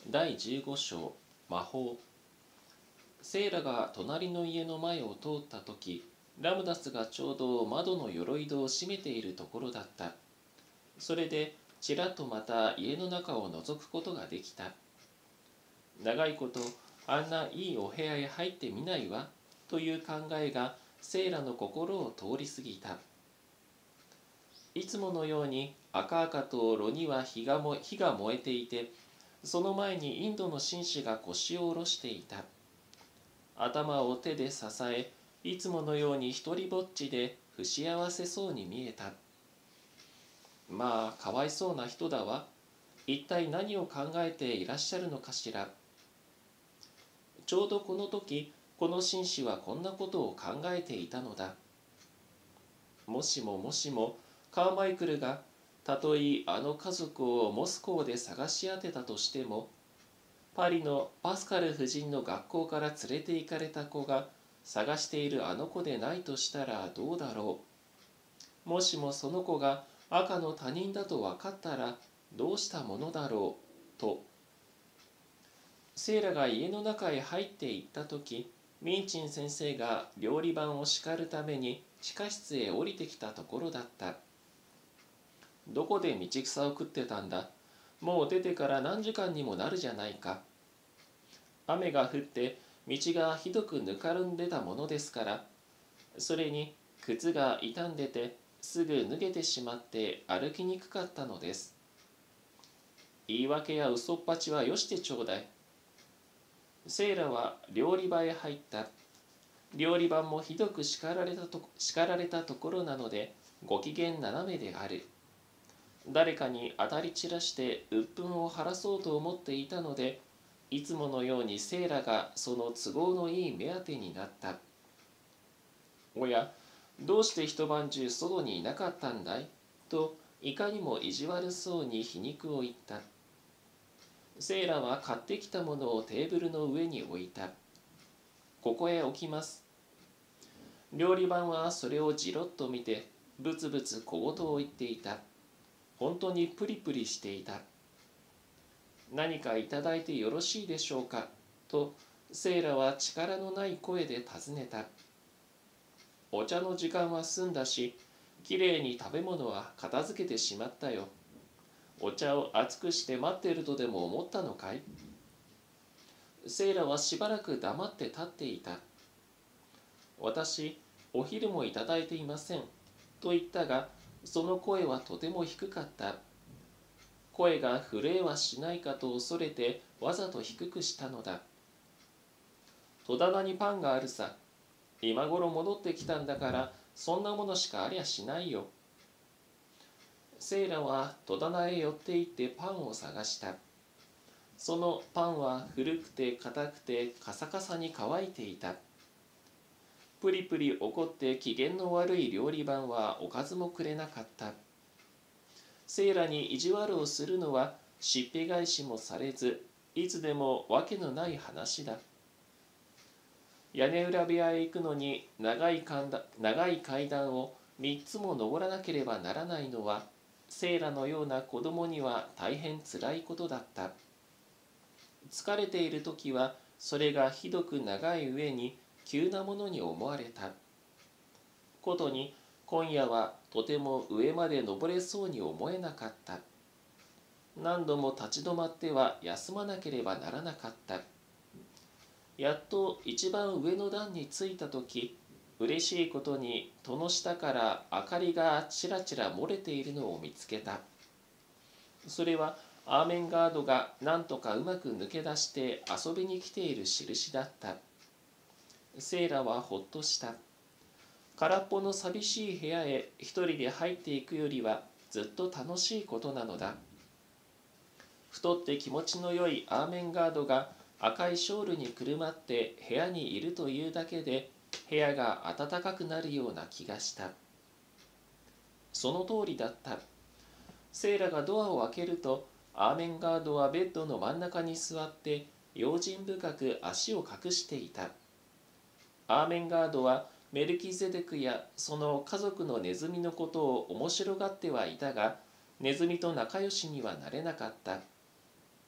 第15章魔法。セイラが隣の家の前を通った時、ラムダスがちょうど窓の鎧戸を閉めているところだった。それでちらっとまた家の中を覗くことができた。長いことあんないいお部屋へ入ってみないわという考えがセイラの心を通り過ぎた。いつものように赤々と炉には火が燃えていて、その前にインドの紳士が腰を下ろしていた。頭を手で支え、いつものように一りぼっちで不幸せそうに見えた。まあ、かわいそうな人だわ。一体何を考えていらっしゃるのかしら。ちょうどこの時、この紳士はこんなことを考えていたのだ。もしもカーマイクルがたとえあの家族をモスコーで探し当てたとしても、パリのパスカル夫人の学校から連れて行かれた子が探しているあの子でないとしたらどうだろう。もしもその子が赤の他人だと分かったらどうしたものだろうと。セイラが家の中へ入っていった時、ミンチン先生が料理番を叱るために地下室へ降りてきたところだった。どこで道草を食ってたんだ。もう出てから何時間にもなるじゃないか。雨が降って道がひどくぬかるんでたものですから、それに靴が傷んでてすぐ脱げてしまって歩きにくかったのです。言い訳や嘘っぱちはよしてちょうだい。セイラは料理場へ入った。料理番もひどく叱られたところなのでご機嫌斜めである。誰かに当たり散らして鬱憤を晴らそうと思っていたので、いつものようにセイラがその都合のいい目当てになった。おや、どうして一晩中外にいなかったんだいといかにも意地悪そうに皮肉を言った。セイラは買ってきたものをテーブルの上に置いた。ここへ置きます。料理番はそれをじろっと見てブツブツ小言を言っていた。本当にプリプリしていた。何かいただいてよろしいでしょうかとセイラは力のない声で尋ねた。お茶の時間は済んだし、きれいに食べ物は片付けてしまったよ。お茶を熱くして待っているとでも思ったのかい。セイラはしばらく黙って立っていた。私、お昼もいただいていませんと言ったが、その声はとても低かった。声が震えはしないかと恐れてわざと低くしたのだ。戸棚にパンがあるさ。今頃戻ってきたんだからそんなものしかありゃしないよ。セイラは戸棚へ寄って行ってパンを探した。そのパンは古くて硬くてカサカサに乾いていた。プリプリ怒って機嫌の悪い料理番はおかずもくれなかった。セイラに意地悪をするのはしっぺ返しもされず、いつでもわけのない話だ。屋根裏部屋へ行くのに長い階段を3つも登らなければならないのは、セイラのような子供には大変つらいことだった。疲れている時はそれがひどく長い上に急なものに思われた。ことに今夜はとても上まで登れそうに思えなかった。何度も立ち止まっては休まなければならなかった。やっと一番上の段に着いた時、嬉しいことに戸の下から明かりがちらちら漏れているのを見つけた。それはアーメンガードがなんとかうまく抜け出して遊びに来ている印だった。セイラはほっとした。空っぽの寂しい部屋へ一人で入っていくよりはずっと楽しいことなのだ。太って気持ちの良いアーメンガードが赤いショールにくるまって部屋にいるというだけで部屋が暖かくなるような気がした。その通りだった。セイラがドアを開けるとアーメンガードはベッドの真ん中に座って用心深く足を隠していた。アーメンガードはメルキゼデクやその家族のネズミのことを面白がってはいたが、ネズミと仲良しにはなれなかった。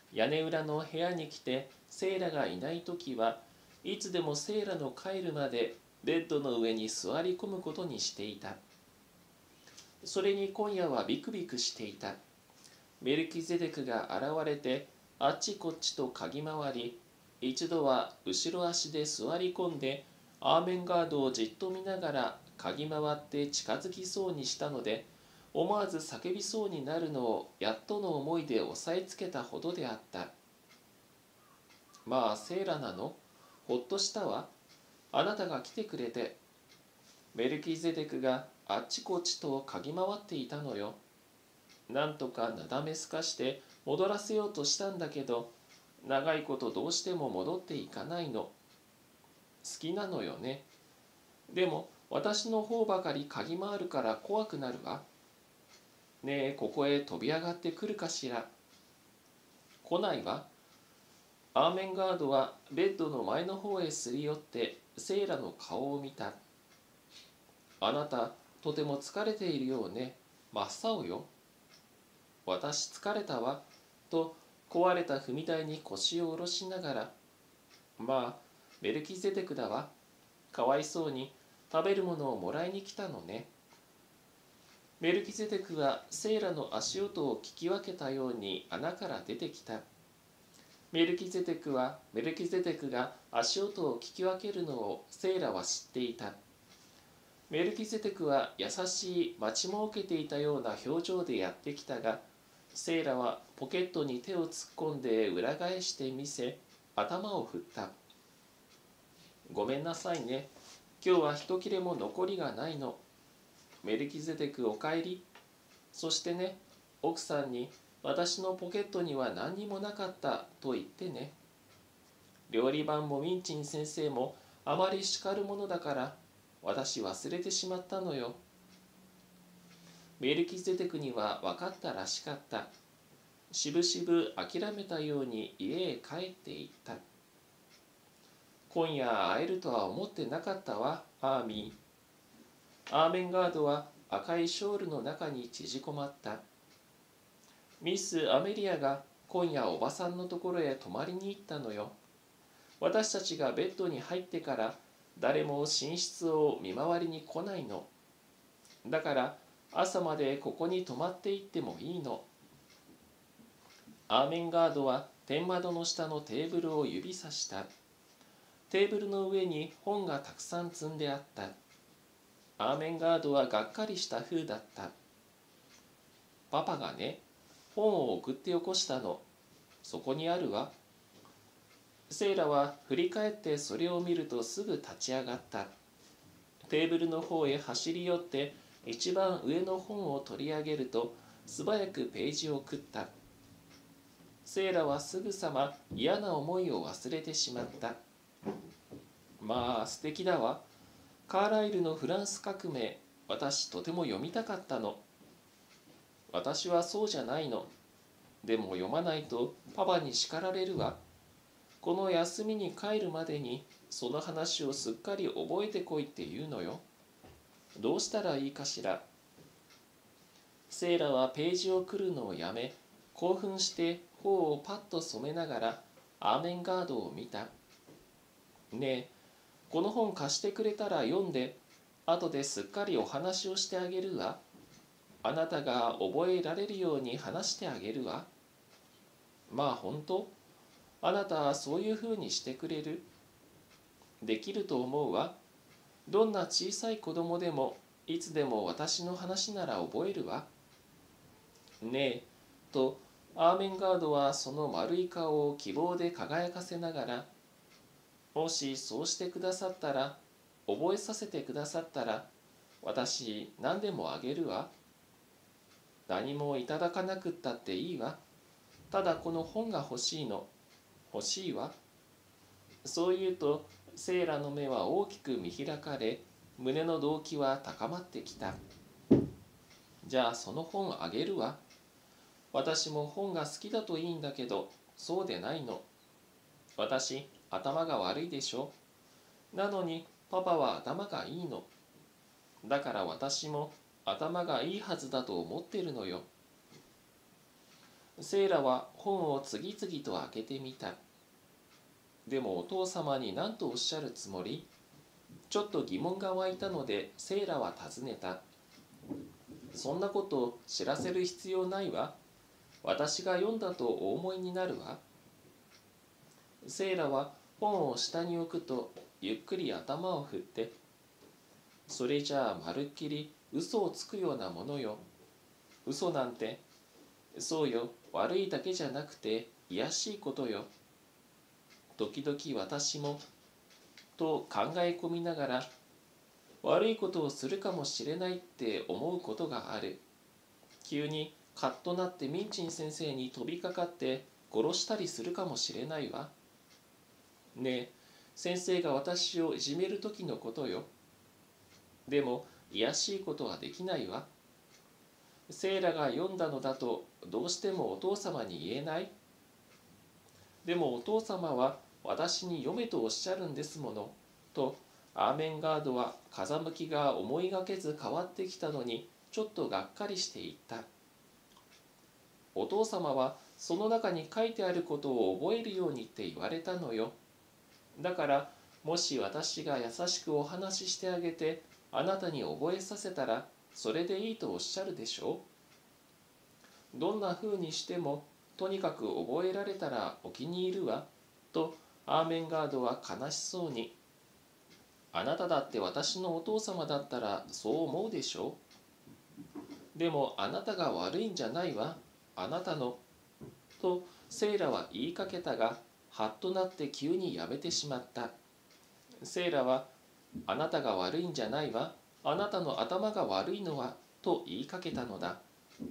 屋根裏の部屋に来てセイラがいないときはいつでもセイラの帰るまでベッドの上に座り込むことにしていた。それに今夜はビクビクしていた。メルキゼデクが現れてあっちこっちと嗅ぎ回り、一度は後ろ足で座り込んでアーメンガードをじっと見ながら嗅ぎ回って近づきそうにしたので、思わず叫びそうになるのをやっとの思いで押さえつけたほどであった。まあセイラなの？ほっとしたわ。あなたが来てくれて。メルキゼデクがあっちこっちと嗅ぎ回っていたのよ。なんとかなだめすかして戻らせようとしたんだけど、長いことどうしても戻っていかないの。好きなのよね。でも私の方ばかり嗅ぎ回るから怖くなるわ。ねえ、ここへ飛び上がってくるかしら。来ないわ。アーメンガードはベッドの前の方へすり寄ってセイラの顔を見た。あなた、とても疲れているようね。真っ青よ。私疲れたわ。と壊れた踏み台に腰を下ろしながら、まあ、メルキゼデクだわ。かわいそうに食べるものをもらいに来たのね。メルキゼデクはセイラの足音を聞き分けたように穴から出てきた。メルキゼデクが足音を聞き分けるのをセイラは知っていた。メルキゼデクは優しい待ちもうけていたような表情でやってきたが、セイラはポケットに手を突っ込んで裏返してみせ、頭を振った。ごめんなさいね。今日は一切れも残りがないの。メルキゼデクおかえり。そしてね、奥さんに私のポケットには何にもなかったと言ってね。料理番もミンチン先生もあまり叱るものだから私忘れてしまったのよ。メルキゼデクには分かったらしかった。しぶしぶ諦めたように家へ帰っていった。今夜会えるとは思ってなかったわ、アーミー。アーメンガードは赤いショールの中に縮こまった。ミス・アメリアが今夜おばさんのところへ泊まりに行ったのよ。私たちがベッドに入ってから誰も寝室を見回りに来ないの。だから朝までここに泊まっていってもいいの。アーメンガードは天窓の下のテーブルを指さした。テーブルの上に本がたくさん積んであった。アーメンガードはがっかりした風だった。パパがね、本を送ってよこしたの。そこにあるわ。セイラは振り返ってそれを見るとすぐ立ち上がった。テーブルの方へ走り寄って一番上の本を取り上げると素早くページを食った。セイラはすぐさま嫌な思いを忘れてしまった。まあ素敵だわ。カーライルのフランス革命、私とても読みたかったの。私はそうじゃないの。でも読まないとパパに叱られるわ。この休みに帰るまでにその話をすっかり覚えてこいって言うのよ。どうしたらいいかしら。セイラはページを来るのをやめ、興奮して頬をパッと染めながらアーメンガードを見た。ねえ、この本貸してくれたら読んで、後ですっかりお話をしてあげるわ。あなたが覚えられるように話してあげるわ。まあ本当？あなたはそういうふうにしてくれる？できると思うわ。どんな小さい子供でもいつでも私の話なら覚えるわ。ねえ、とアーメンガードはその丸い顔を希望で輝かせながら、もしそうしてくださったら、覚えさせてくださったら、私何でもあげるわ。何もいただかなくったっていいわ。ただこの本が欲しいの。欲しいわ。そう言うと、セイラの目は大きく見開かれ、胸の動機は高まってきた。じゃあその本あげるわ。私も本が好きだといいんだけど、そうでないの。私、頭が悪いでしょ。なのに、パパは頭がいいの。だから私も頭がいいはずだと思ってるのよ。 セイラは本を次々と開けてみた。でもお父様に何とおっしゃるつもり？ちょっと疑問が湧いたのでセイラは尋ねた。そんなこと知らせる必要ないわ。私が読んだとお思いになるわ。セイラは本を下に置くとゆっくり頭を振って、それじゃあまるっきり嘘をつくようなものよ。嘘なんて、そうよ、悪いだけじゃなくて卑しいことよ。時々私もと考え込みながら、悪いことをするかもしれないって思うことがある。急にカッとなってミンチン先生に飛びかかって殺したりするかもしれないわ。ねえ、先生が私をいじめる時のことよ。でも卑しいことはできないわ。セイラが読んだのだとどうしてもお父様に言えない？でもお父様は私に読めとおっしゃるんですもの。とアーメンガードは風向きが思いがけず変わってきたのにちょっとがっかりしていった。お父様はその中に書いてあることを覚えるようにって言われたのよ。だからもし私が優しくお話ししてあげてあなたに覚えさせたらそれでいいとおっしゃるでしょう。どんな風にしてもとにかく覚えられたらお気に入るわ。とアーメンガードは悲しそうに。あなただって私のお父様だったらそう思うでしょう。でもあなたが悪いんじゃないわ。あなたの。とセイラは言いかけたが、はっとなって急にやめてしまった。セイラは、あなたが悪いんじゃないわ。あなたの頭が悪いのは、と言いかけたのだ。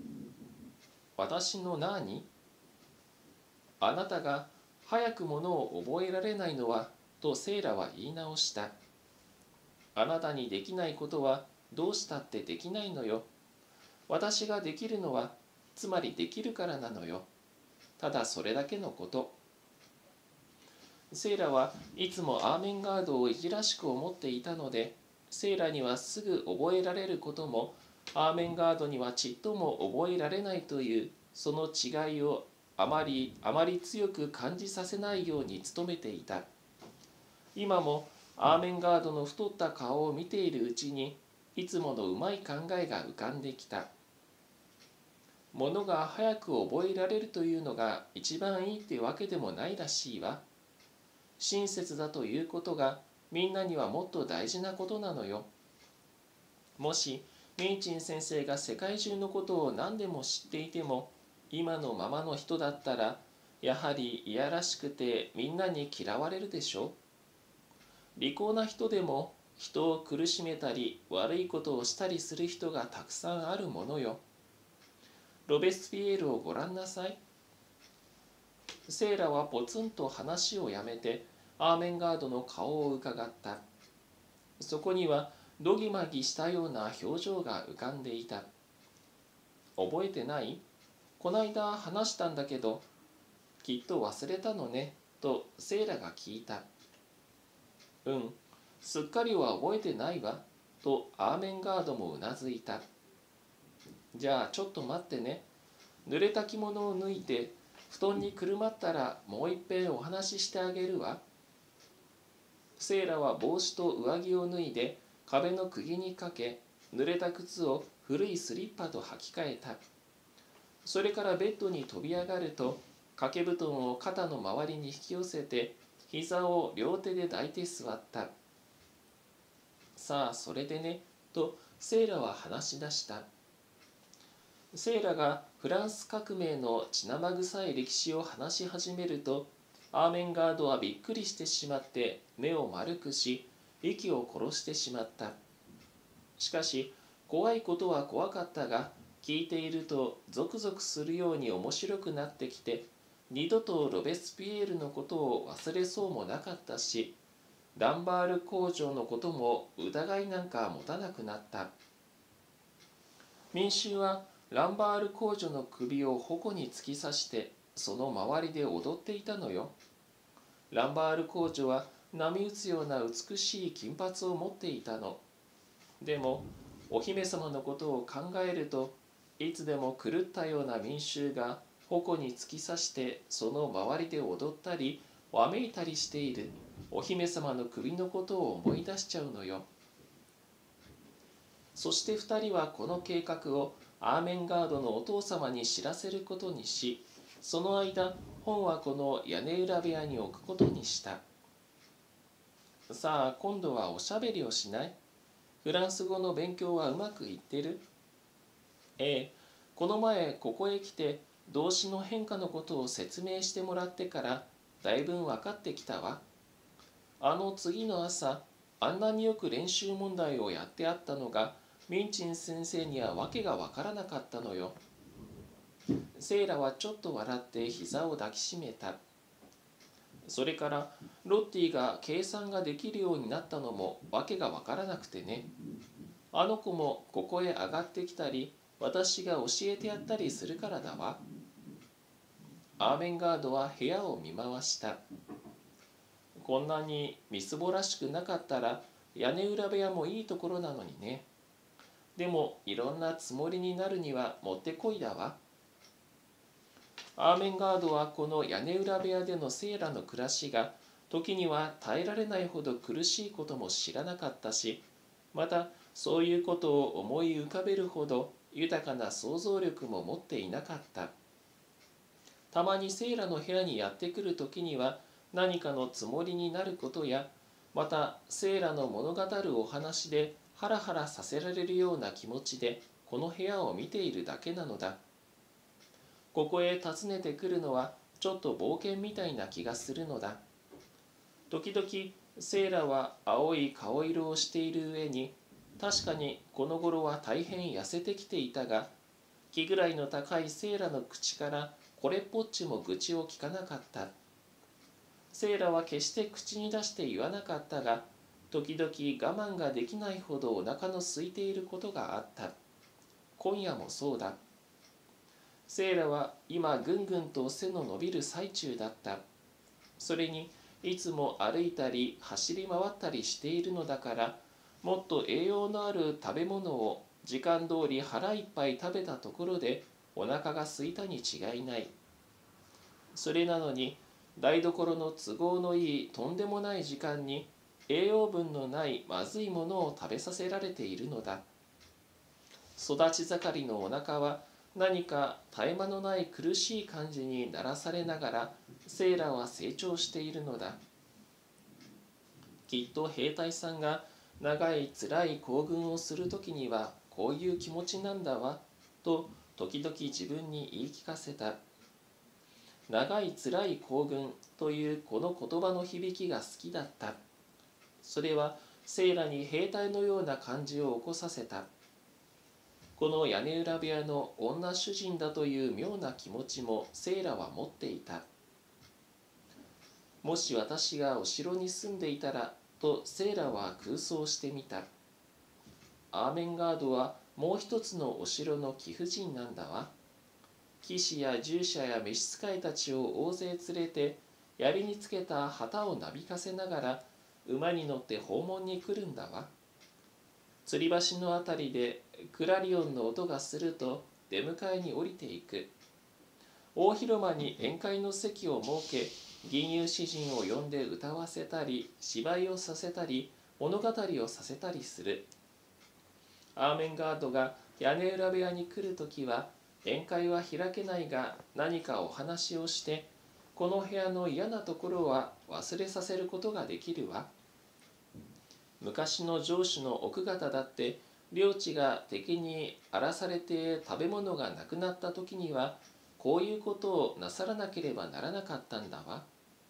私の何？あなたが早くものを覚えられないのは、とセイラは言い直した。あなたにできないことはどうしたってできないのよ。私ができるのは、つまりできるからなのよ。ただそれだけのこと。セイラはいつもアーメンガードをいじらしく思っていたので、セイラにはすぐ覚えられることも、アーメンガードにはちっとも覚えられないという、その違いをあまり強く感じさせないように努めていた。今もアーメンガードの太った顔を見ているうちに、いつものうまい考えが浮かんできた。ものが早く覚えられるというのが一番いいってわけでもないらしいわ。親切だということがみんなにはもっと大事なことなのよ。もしミンチン先生が世界中のことを何でも知っていても、今のままの人だったらやはりいやらしくてみんなに嫌われるでしょう。利口な人でも人を苦しめたり悪いことをしたりする人がたくさんあるものよ。ロベスピエールをごらんなさい。セイラはポツンと話をやめてアーメンガードの顔をうかがった。そこにはどぎまぎしたような表情が浮かんでいた。覚えてない？こないだ話したんだけど、きっと忘れたのね、とセイラが聞いた。うん、すっかりは覚えてないわ、とアーメンガードもうなずいた。じゃあちょっと待ってね。濡れた着物を脱いで布団にくるまったらもういっぺんお話ししてあげるわ。セイラは帽子と上着を脱いで壁の釘にかけ、濡れた靴を古いスリッパと履き替えた。それからベッドに飛び上がると、掛け布団を肩の周りに引き寄せて膝を両手で抱いて座った。さあそれでね、とセイラは話し出した。セイラがフランス革命の血生臭い歴史を話し始めると、アーメンガードはびっくりしてしまって目を丸くし、息を殺してしまった。しかし怖いことは怖かったが、聞いているとゾクゾクするように面白くなってきて、二度とロベスピエールのことを忘れそうもなかったし、ランバール工場のことも疑いなんか持たなくなった。民衆はランバール公女の首を矛に突き刺してその周りで踊っていたのよ。ランバール公女は波打つような美しい金髪を持っていたの。でもお姫様のことを考えると、いつでも狂ったような民衆が矛に突き刺してその周りで踊ったりわめいたりしているお姫様の首のことを思い出しちゃうのよ。そして2人はこの計画をアーメンガードのお父様に知らせることにし、その間本はこの屋根裏部屋に置くことにした。さあ今度はおしゃべりをしない？フランス語の勉強はうまくいってる？ええ、この前ここへ来て動詞の変化のことを説明してもらってからだいぶ分かってきたわ。次の朝、あんなによく練習問題をやってあったのがミンチン先生には訳が分からなかったのよ。セイラはちょっと笑って膝を抱きしめた。それからロッティが計算ができるようになったのも訳が分からなくてね。あの子もここへ上がってきたり私が教えてやったりするからだわ。アーメンガードは部屋を見回した。こんなにみすぼらしくなかったら屋根裏部屋もいいところなのにね。でもいろんなつもりになるにはもってこいだわ。アーメンガードはこの屋根裏部屋でのセイラの暮らしが時には耐えられないほど苦しいことも知らなかったし、またそういうことを思い浮かべるほど豊かな想像力も持っていなかった。たまにセイラの部屋にやってくる時には何かのつもりになることや、またセイラの物語るお話でハラハラさせられるような気持ちでこの部屋を見ているだけなのだ。ここへ訪ねてくるのはちょっと冒険みたいな気がするのだ。時々セイラは青い顔色をしている上に、確かにこの頃は大変痩せてきていたが、気ぐらいの高いセイラの口からこれっぽっちも愚痴を聞かなかった。セイラは決して口に出して言わなかったが、時々我慢ができないほどお腹の空いていることがあった。今夜もそうだ。セイラは今ぐんぐんと背の伸びる最中だった。それにいつも歩いたり走り回ったりしているのだから、もっと栄養のある食べ物を時間通り腹いっぱい食べたところでお腹が空いたに違いない。それなのに台所の都合のいいとんでもない時間に栄養分のないまずいものを食べさせられているのだ。育ち盛りのお腹は何か絶え間のない苦しい感じにならされながらセイラは成長しているのだ。きっと兵隊さんが長いつらい行軍をするときにはこういう気持ちなんだわと時々自分に言い聞かせた。長いつらい行軍というこの言葉の響きが好きだった。それはセイラに兵隊のような感じを起こさせた。この屋根裏部屋の女主人だという妙な気持ちもセイラは持っていた。もし私がお城に住んでいたらとセイラは空想してみた。アーメンガードはもう一つのお城の貴婦人なんだわ。騎士や従者や召使いたちを大勢連れて槍につけた旗をなびかせながら馬に乗って訪問に来るんだわ。吊り橋のあたりでクラリオンの音がすると出迎えに降りていく。大広間に宴会の席を設け、吟遊詩人を呼んで歌わせたり芝居をさせたり物語をさせたりする。アーメンガードが屋根裏部屋に来るときは宴会は開けないが何かお話をしてこの部屋の嫌なところは忘れさせることができるわ。昔の城主の奥方だって領地が敵に荒らされて食べ物がなくなった時にはこういうことをなさらなければならなかったんだわ。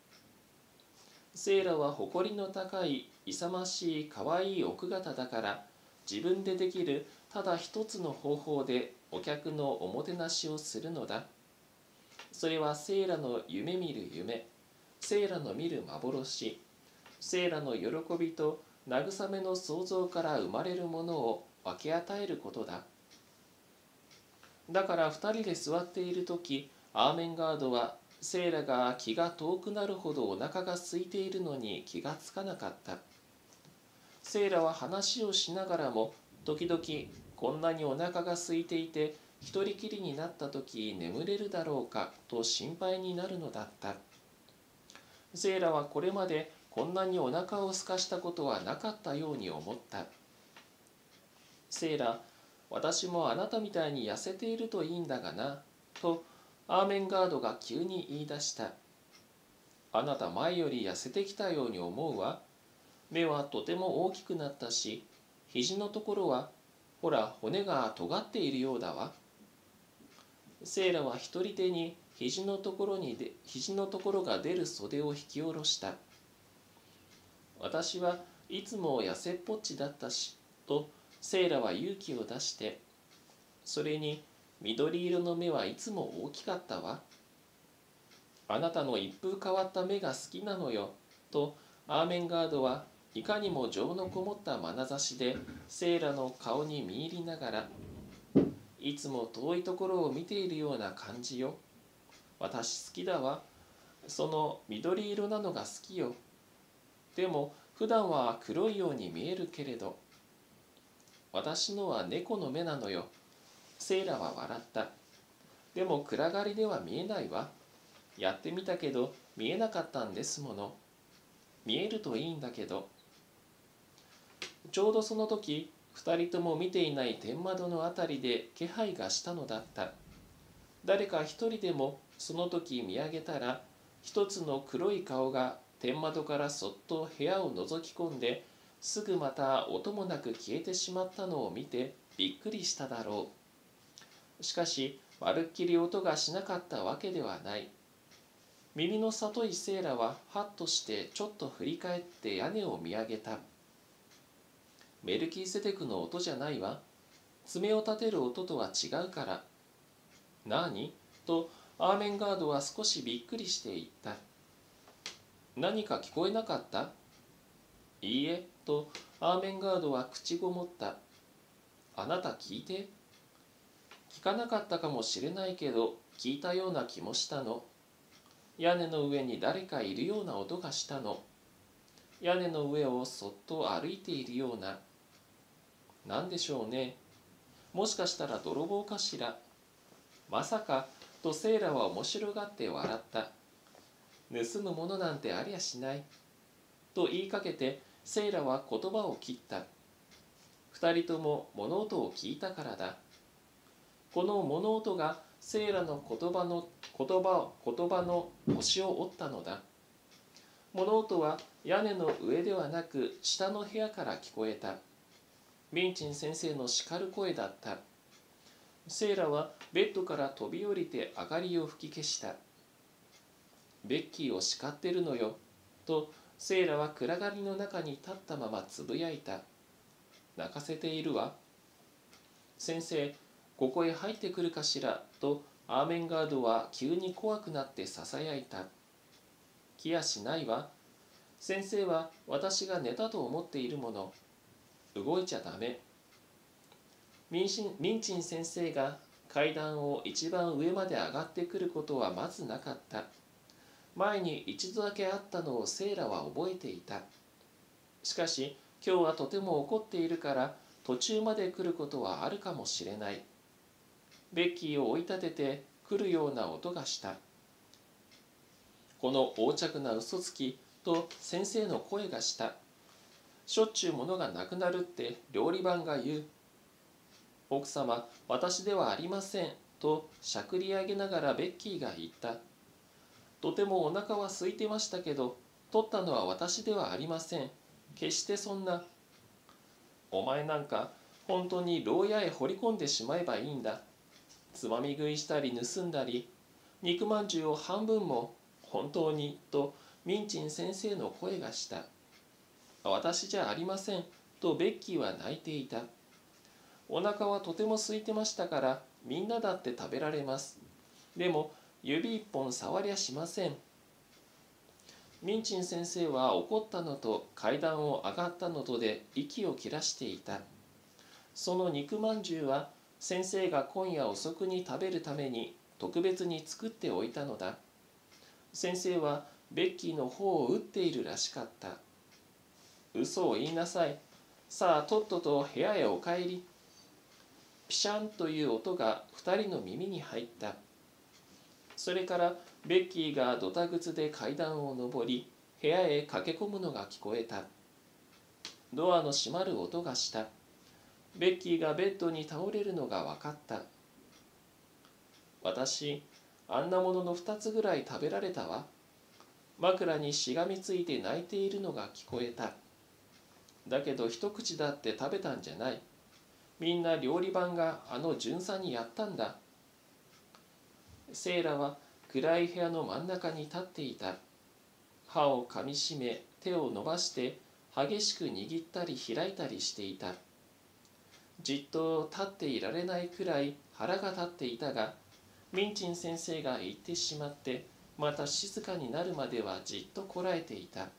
セイラは誇りの高い勇ましいかわいい奥方だから自分でできるただ一つの方法でお客のおもてなしをするのだ。それはセイラの夢見る夢、セイラの見る幻、セイラの喜びと慰めの想像から生まれるものを分け与えることだ。だから二人で座っているとき、アーメンガードはセイラが気が遠くなるほどお腹が空いているのに気がつかなかった。セイラは話をしながらも時々こんなにお腹が空いていて一人きりになった時眠れるだろうかと心配になるのだった。セイラはこれまでこんなにお腹を空かしたことはなかったように思った。セイラ、私もあなたみたいに痩せているといいんだがな、とアーメンガードが急に言い出した。あなた前より痩せてきたように思うわ。目はとても大きくなったし、肘のところは、ほら骨が尖っているようだわ。セイラは一人手に肘のところが出る袖を引き下ろした。私はいつも痩せっぽっちだったし、とセイラは勇気を出して、それに緑色の目はいつも大きかったわ。あなたの一風変わった目が好きなのよ、とアーメンガードはいかにも情のこもった眼差しでセイラの顔に見入りながら、いつも遠いところを見ているような感じよ。私好きだわ。その緑色なのが好きよ。でも普段は黒いように見えるけれど。私のは猫の目なのよ。セイラは笑った。でも暗がりでは見えないわ。やってみたけど見えなかったんですもの。見えるといいんだけど。ちょうどその時、二人とも見ていない天窓のあたりで気配がしたのだった。誰か一人でもその時見上げたら、一つの黒い顔が天窓からそっと部屋を覗き込んで、すぐまた音もなく消えてしまったのを見てびっくりしただろう。しかし、まるっきり音がしなかったわけではない。耳の里いセイラはハッとしてちょっと振り返って屋根を見上げた。メルキーセデクの音じゃないわ。爪を立てる音とは違うから。何とアーメンガードは少しびっくりして言った。何か聞こえなかった？いいえ、とアーメンガードは口ごもった。あなた聞いて。聞かなかったかもしれないけど、聞いたような気もしたの。屋根の上に誰かいるような音がしたの。屋根の上をそっと歩いているような。なんでしょうね。もしかしたら泥棒かしら。まさか、とセイラは面白がって笑った。盗むものなんてありゃしない。と言いかけて、セイラは言葉を切った。二人とも物音を聞いたからだ。この物音がセイラの言葉の腰を折ったのだ。物音は屋根の上ではなく下の部屋から聞こえた。ミンチン先生の叱る声だった。セイラはベッドから飛び降りて明かりを吹き消した。ベッキーを叱ってるのよ、とセイラは暗がりの中に立ったままつぶやいた。泣かせているわ。先生、ここへ入ってくるかしら、とアーメンガードは急に怖くなってささやいた。来やしないわ。先生は私が寝たと思っているもの。動いちゃダメ。ミンチン先生が階段を一番上まで上がってくることはまずなかった。前に一度だけ会ったのをセイラは覚えていた。しかし今日はとても怒っているから途中まで来ることはあるかもしれない。ベッキーを追い立てて来るような音がした。この横着な嘘つきと先生の声がした。しょっちゅう物がなくなるって料理番が言う。奥様、私ではありません、としゃくり上げながらベッキーが言った。とてもお腹は空いてましたけど、取ったのは私ではありません。決してそんな。お前なんか、本当に牢屋へ放り込んでしまえばいいんだ。つまみ食いしたり盗んだり、肉まんじゅうを半分も、本当に、とミンチン先生の声がした。私じゃありません、とベッキーは泣いていた。お腹はとても空いてましたから、みんなだって食べられます。でも、指一本触りゃしません。ミンチン先生は怒ったのと階段を上がったのとで息を切らしていた。その肉まんじゅうは先生が今夜遅くに食べるために特別に作っておいたのだ。先生はベッキーの方を打っているらしかった。嘘を言いなさい。さあとっとと部屋へお帰り。 ピシャンという音が2人の耳に入った。それからベッキーがドタ靴で階段を上り、部屋へ駆け込むのが聞こえた。ドアの閉まる音がした。ベッキーがベッドに倒れるのが分かった。私、あんなものの2つぐらい食べられたわ。枕にしがみついて泣いているのが聞こえた。だけど一口だって食べたんじゃない。みんな料理番があの巡査にやったんだ。セイラは暗い部屋の真ん中に立っていた。歯をかみしめ、手を伸ばして激しく握ったり開いたりしていた。じっと立っていられないくらい腹が立っていたが、ミンチン先生が言ってしまって、また静かになるまではじっとこらえていた。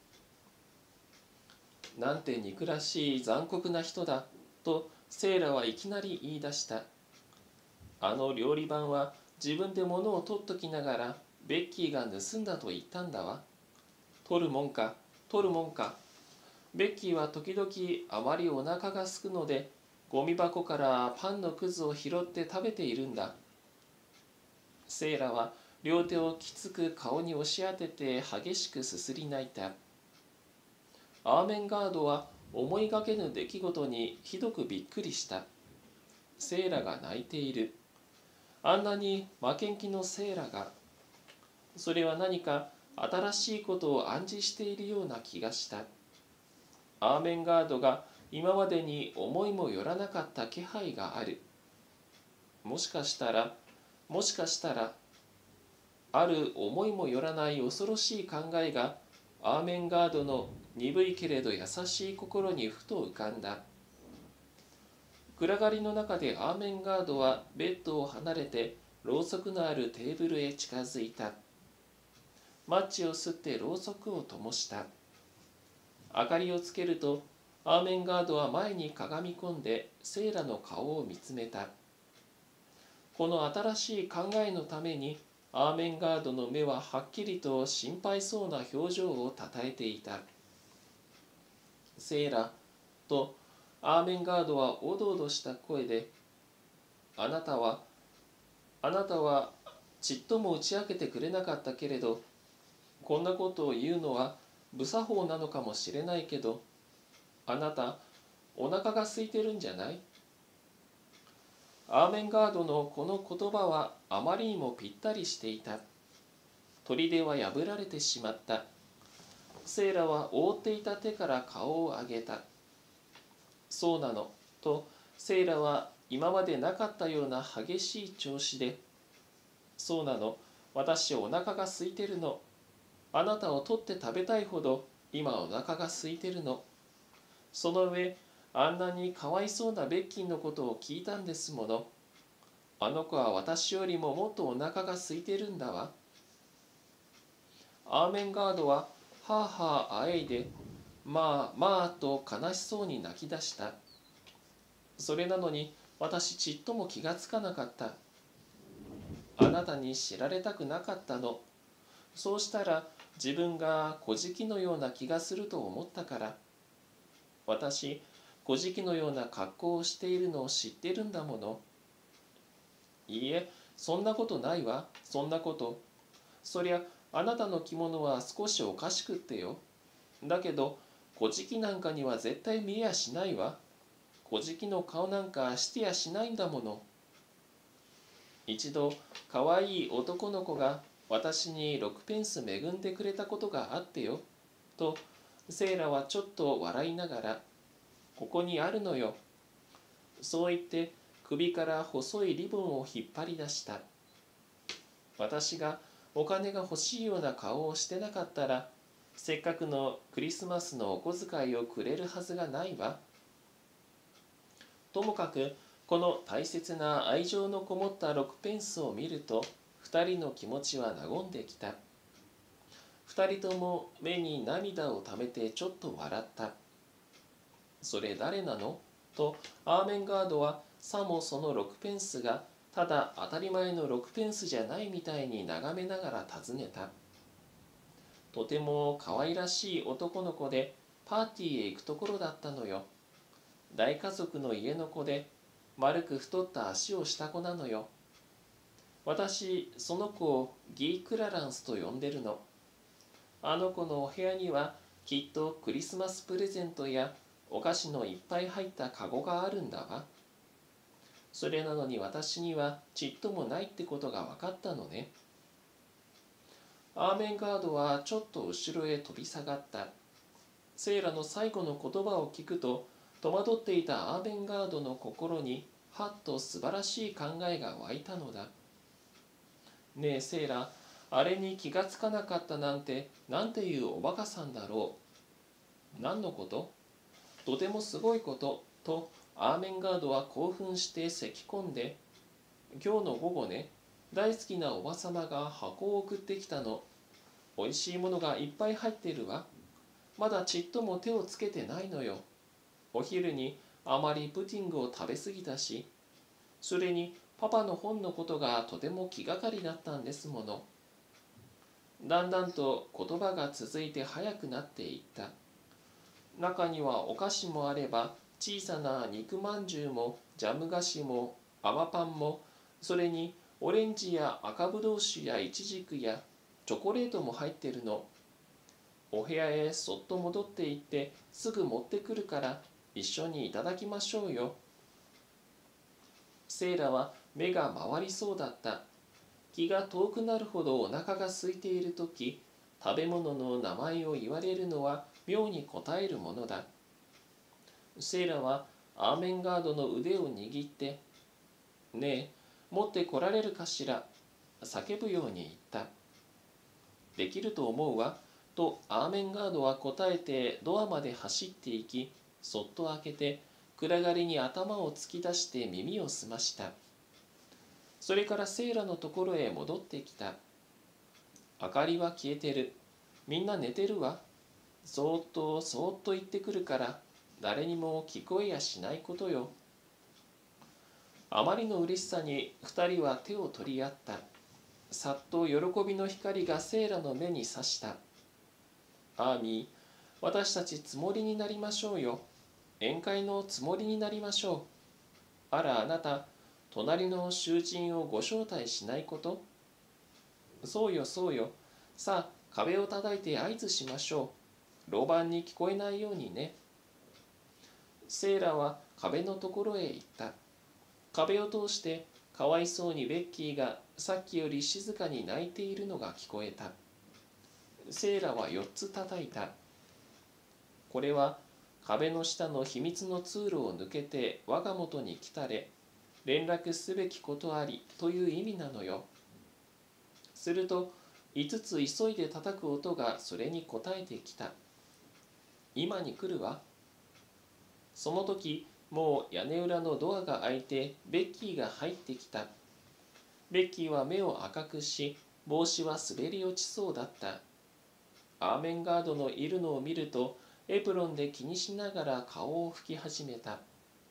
なんて憎らしい残酷な人だ、とセイラはいきなり言い出した。あの料理番は自分で物を取っときながらベッキーが盗んだと言ったんだわ。取るもんか、取るもんか。ベッキーは時々あまりお腹がすくので、ゴミ箱からパンのくずを拾って食べているんだ。セイラは両手をきつく顔に押し当てて激しくすすり泣いた。アーメンガードは思いがけぬ出来事にひどくびっくりした。セイラが泣いている。あんなに負けん気のセイラが。それは何か新しいことを暗示しているような気がした。アーメンガードが今までに思いもよらなかった気配がある。もしかしたら、ある思いもよらない恐ろしい考えがアーメンガードの鈍いけれど優しい心にふと浮かんだ。暗がりの中でアーメンガードはベッドを離れてろうそくのあるテーブルへ近づいた。マッチを吸ってろうそくを灯した。明かりをつけるとアーメンガードは前にかがみ込んでセイラの顔を見つめた。この新しい考えのためにアーメンガードの目ははっきりと心配そうな表情をたたえていた。セイラとアーメンガードはおどおどした声で、あなたはちっとも打ち明けてくれなかったけれど、こんなことを言うのは無作法なのかもしれないけど、あなたお腹が空いてるんじゃない？アーメンガードのこの言葉はあまりにもぴったりしていた。砦は破られてしまった。セイラは覆っていた手から顔を上げた。そうなの、とセイラは今までなかったような激しい調子で、そうなの、私お腹が空いてるの。あなたを取って食べたいほど今お腹が空いてるの。その上、あんなにかわいそうなベッキーのことを聞いたんですもの。あの子は私よりももっとお腹が空いてるんだわ。アーメンガードははあはああえいで、まあまあと悲しそうに泣き出した。それなのに私ちっとも気がつかなかった。あなたに知られたくなかったの。そうしたら自分が小じのような気がすると思ったから。私、小じのような格好をしているのを知ってるんだもの。いいえ、そんなことないわ、そんなこと。そりゃ、あなたの着物は少しおかしくってよ。だけど、小じなんかには絶対見えやしないわ。小じの顔なんかしてやしないんだもの。一度、かわいい男の子が私に6ペンス恵んでくれたことがあってよ。と、セイラはちょっと笑いながら、ここにあるのよ。そう言って首から細いリボンを引っ張り出した。私がお金が欲しいような顔をしてなかったら、せっかくのクリスマスのお小遣いをくれるはずがないわ。ともかくこの大切な愛情のこもった6ペンスを見ると、2人の気持ちは和んできた。2人とも目に涙をためてちょっと笑った。それ誰なの？とアーメンガードはさもその6ペンスがただ当たり前の6ペンスじゃないみたいに眺めながら尋ねた。とても可愛らしい男の子でパーティーへ行くところだったのよ。大家族の家の子で、 丸く太った足をした子なのよ。私、その子をギー・クラランスと呼んでるの。あの子のお部屋にはきっとクリスマスプレゼントやお菓子のいっぱい入ったカゴがあるんだわ。それなのに私にはちっともないってことが分かったのね。アーメンガードはちょっと後ろへ飛び下がった。セーラの最後の言葉を聞くと、戸惑っていたアーメンガードの心にはっと素晴らしい考えが湧いたのだ。ねえセーラ、あれに気がつかなかったなんて、なんていうおバカさんだろう。何のこと？とてもすごいこと、とアーメンガードは興奮して咳き込んで、今日の午後ね、大好きなおばさまが箱を送ってきたの。おいしいものがいっぱい入ってるわ。まだちっとも手をつけてないのよ。お昼にあまりプディングを食べ過ぎたし、それにパパの本のことがとても気がかりだったんですもの。だんだんと言葉が続いて早くなっていった。中にはお菓子もあれば、小さな肉まんじゅうもジャム菓子も甘パンも、それにオレンジや赤ぶどう酒やイチジクやチョコレートも入ってるの。お部屋へそっと戻って行ってすぐ持ってくるから一緒にいただきましょうよ。セイラは目が回りそうだった。気が遠くなるほどお腹が空いているとき、食べ物の名前を言われるのは妙に答えるものだ。セイラはアーメンガードの腕を握って、ねえ、持ってこられるかしら、叫ぶように言った。できると思うわ、とアーメンガードは答えてドアまで走っていき、そっと開けて、暗がりに頭を突き出して耳を澄ました。それからセイラのところへ戻ってきた。明かりは消えてる。みんな寝てるわ。そーっとそーっと言ってくるから、誰にも聞こえやしないことよ。あまりの嬉しさに二人は手を取り合った。さっと喜びの光がセイラの目にさした。アーミー、私たちつもりになりましょうよ。宴会のつもりになりましょう。あらあなた、隣の囚人をご招待しないこと？そうよそうよ。さあ壁を叩いて合図しましょう。牢番に聞こえないようにね。セイラは壁のところへ行った。壁を通してかわいそうにベッキーがさっきより静かに泣いているのが聞こえた。セイラは4つ叩いた。これは壁の下の秘密の通路を抜けて我が元に来たれ、連絡すべきことありという意味なのよ。すると5つ急いで叩く音がそれに応えてきた。今に来るわ。その時もう屋根裏のドアが開いてベッキーが入ってきた。ベッキーは目を赤くし、帽子は滑り落ちそうだった。アーメンガードのいるのを見るとエプロンで気にしながら顔を拭き始めた。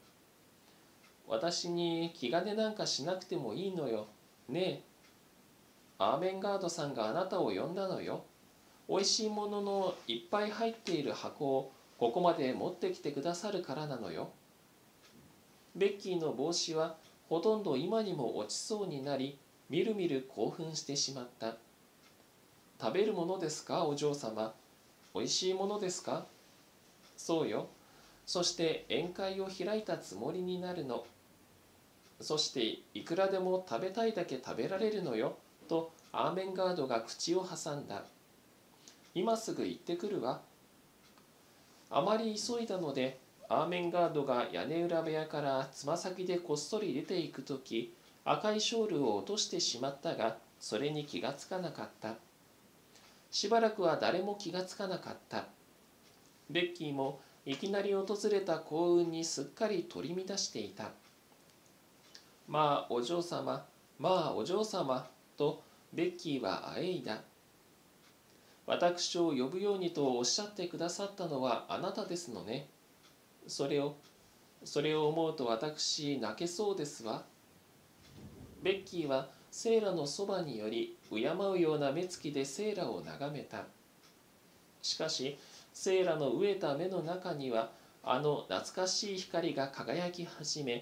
私に気兼ねなんかしなくてもいいのよ。ねえ、アーメンガードさんがあなたを呼んだのよ。おいしいもののいっぱい入っている箱をここまで持ってきてくださるからなのよ。ベッキーの帽子はほとんど今にも落ちそうになり、みるみる興奮してしまった。食べるものですか、お嬢様。おいしいものですか。そうよ。そして宴会を開いたつもりになるの。そしていくらでも食べたいだけ食べられるのよ、とアーメンガードが口を挟んだ。今すぐ行ってくるわ。あまり急いだので、アーメンガードが屋根裏部屋からつま先でこっそり出ていくとき、赤いショールを落としてしまったが、それに気がつかなかった。しばらくは誰も気がつかなかった。ベッキーもいきなり訪れた幸運にすっかり取り乱していた。まあお嬢様、まあお嬢様、とベッキーはあえいだ。私を呼ぶようにとおっしゃってくださったのはあなたですのね。それを思うと私泣けそうですわ。ベッキーはセイラのそばにより敬うような目つきでセイラを眺めた。しかしセイラの飢えた目の中にはあの懐かしい光が輝き始め、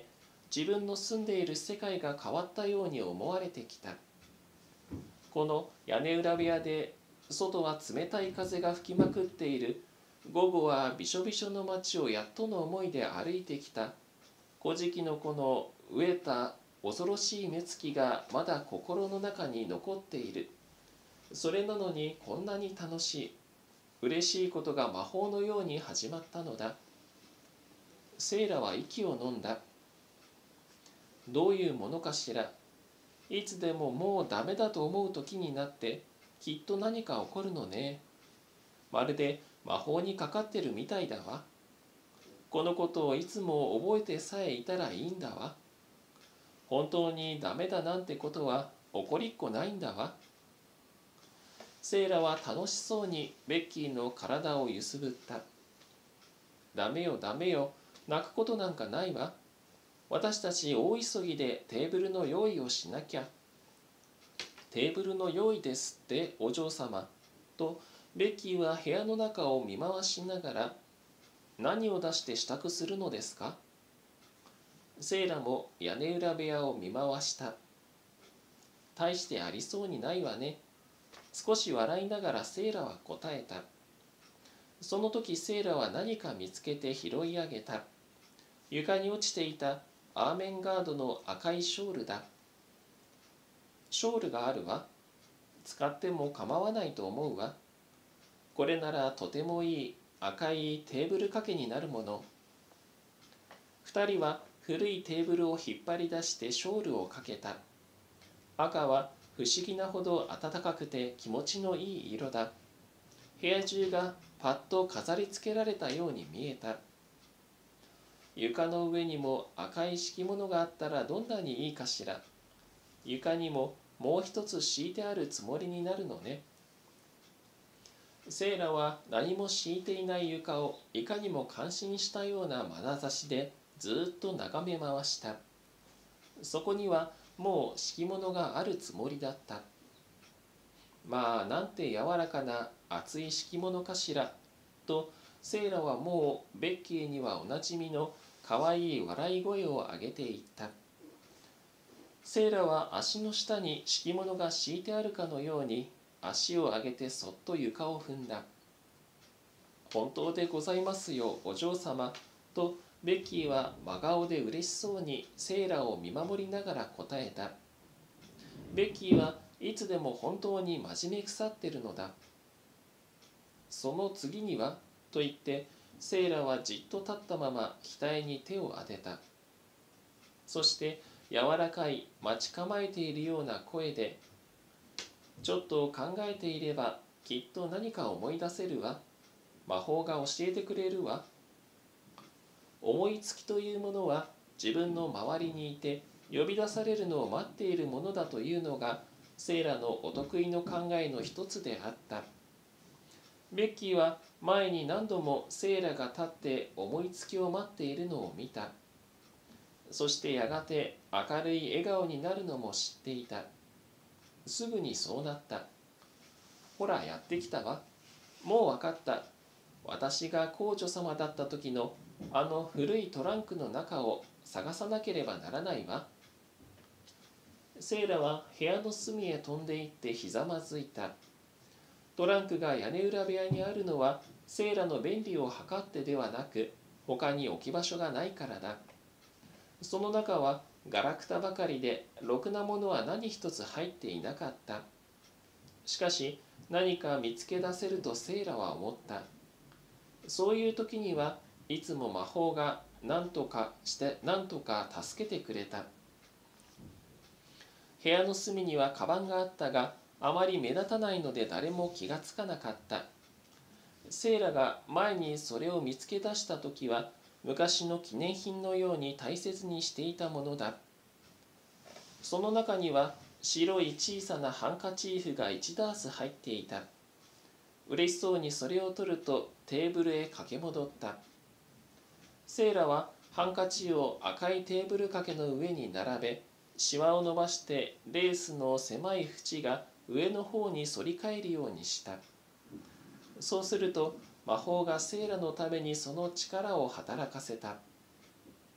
自分の住んでいる世界が変わったように思われてきた。この屋根裏部屋で外は冷たい風が吹きまくっている、午後はびしょびしょの街をやっとの思いで歩いてきた古事記のこの飢えた恐ろしい目つきがまだ心の中に残っている。それなのにこんなに楽しい、嬉しいことが魔法のように始まったのだ。セイラは息を飲んだ。どういうものかしら。いつでももうダメだと思う時になってきっと何か起こるのね。まるで魔法にかかってるみたいだわ。このことをいつも覚えてさえいたらいいんだわ。本当にダメだなんてことは起こりっこないんだわ。セイラは楽しそうにベッキーの体を揺すぶった。ダメよダメよ、泣くことなんかないわ。私たち大急ぎでテーブルの用意をしなきゃ。テーブルの用意ですってお嬢様。とベッキーは部屋の中を見回しながら、何を出して支度するのですか。セイラも屋根裏部屋を見回した。大してありそうにないわね。少し笑いながらセイラは答えた。その時セイラは何か見つけて拾い上げた。床に落ちていたアーメンガードの赤いショールだ。ショールがあるわ。使っても構わないと思うわ。これならとてもいい赤いテーブル掛けになるもの。二人は古いテーブルを引っ張り出してショールをかけた。赤は不思議なほど暖かくて気持ちのいい色だ。部屋中がパッと飾り付けられたように見えた。床の上にも赤い敷物があったらどんなにいいかしら。床にももう一つ敷いてあるつもりになるのね。セイラは何も敷いていない床をいかにも感心したような眼差しでずっと眺め回した。そこにはもう敷物があるつもりだった。まあなんて柔らかな厚い敷物かしらと、セイラはもうベッキーにはおなじみのかわいい笑い声を上げていった。セイラは足の下に敷物が敷いてあるかのように足を上げてそっと床を踏んだ。本当でございますよお嬢様。とベッキーは真顔で嬉しそうにセイラを見守りながら答えた。ベッキーはいつでも本当に真面目腐ってるのだ。その次にはと言ってセイラはじっと立ったまま額に手を当てた。そして柔らかい待ち構えているような声で、ちょっと考えていればきっと何か思い出せるわ。魔法が教えてくれるわ。思いつきというものは自分の周りにいて呼び出されるのを待っているものだというのがセイラのお得意の考えの一つであった。ベッキーは前に何度もセイラが立って思いつきを待っているのを見た。そしてやがて明るい笑顔になるのも知っていた。すぐにそうなった。ほらやってきたわ。もうわかった。私が公女様だった時のあの古いトランクの中を探さなければならないわ。セイラは部屋の隅へ飛んでいってひざまずいた。トランクが屋根裏部屋にあるのはセイラの便利を図ってではなく、他に置き場所がないからだ。その中はガラクタばかりでろくなものは何一つ入っていなかった。しかし何か見つけ出せるとセイラは思った。そういう時にはいつも魔法が何とか助けてくれた。部屋の隅にはカバンがあったが、あまり目立たないので誰も気がつかなかった。セイラが前にそれを見つけ出した時は昔の記念品のように大切にしていたものだ。その中には白い小さなハンカチーフが1ダース入っていた。嬉しそうにそれを取るとテーブルへ駆け戻った。セイラはハンカチを赤いテーブル掛けの上に並べ、シワを伸ばしてレースの狭い縁が上の方に反り返るようにした。そうすると魔法がセイラのためにその力を働かせた。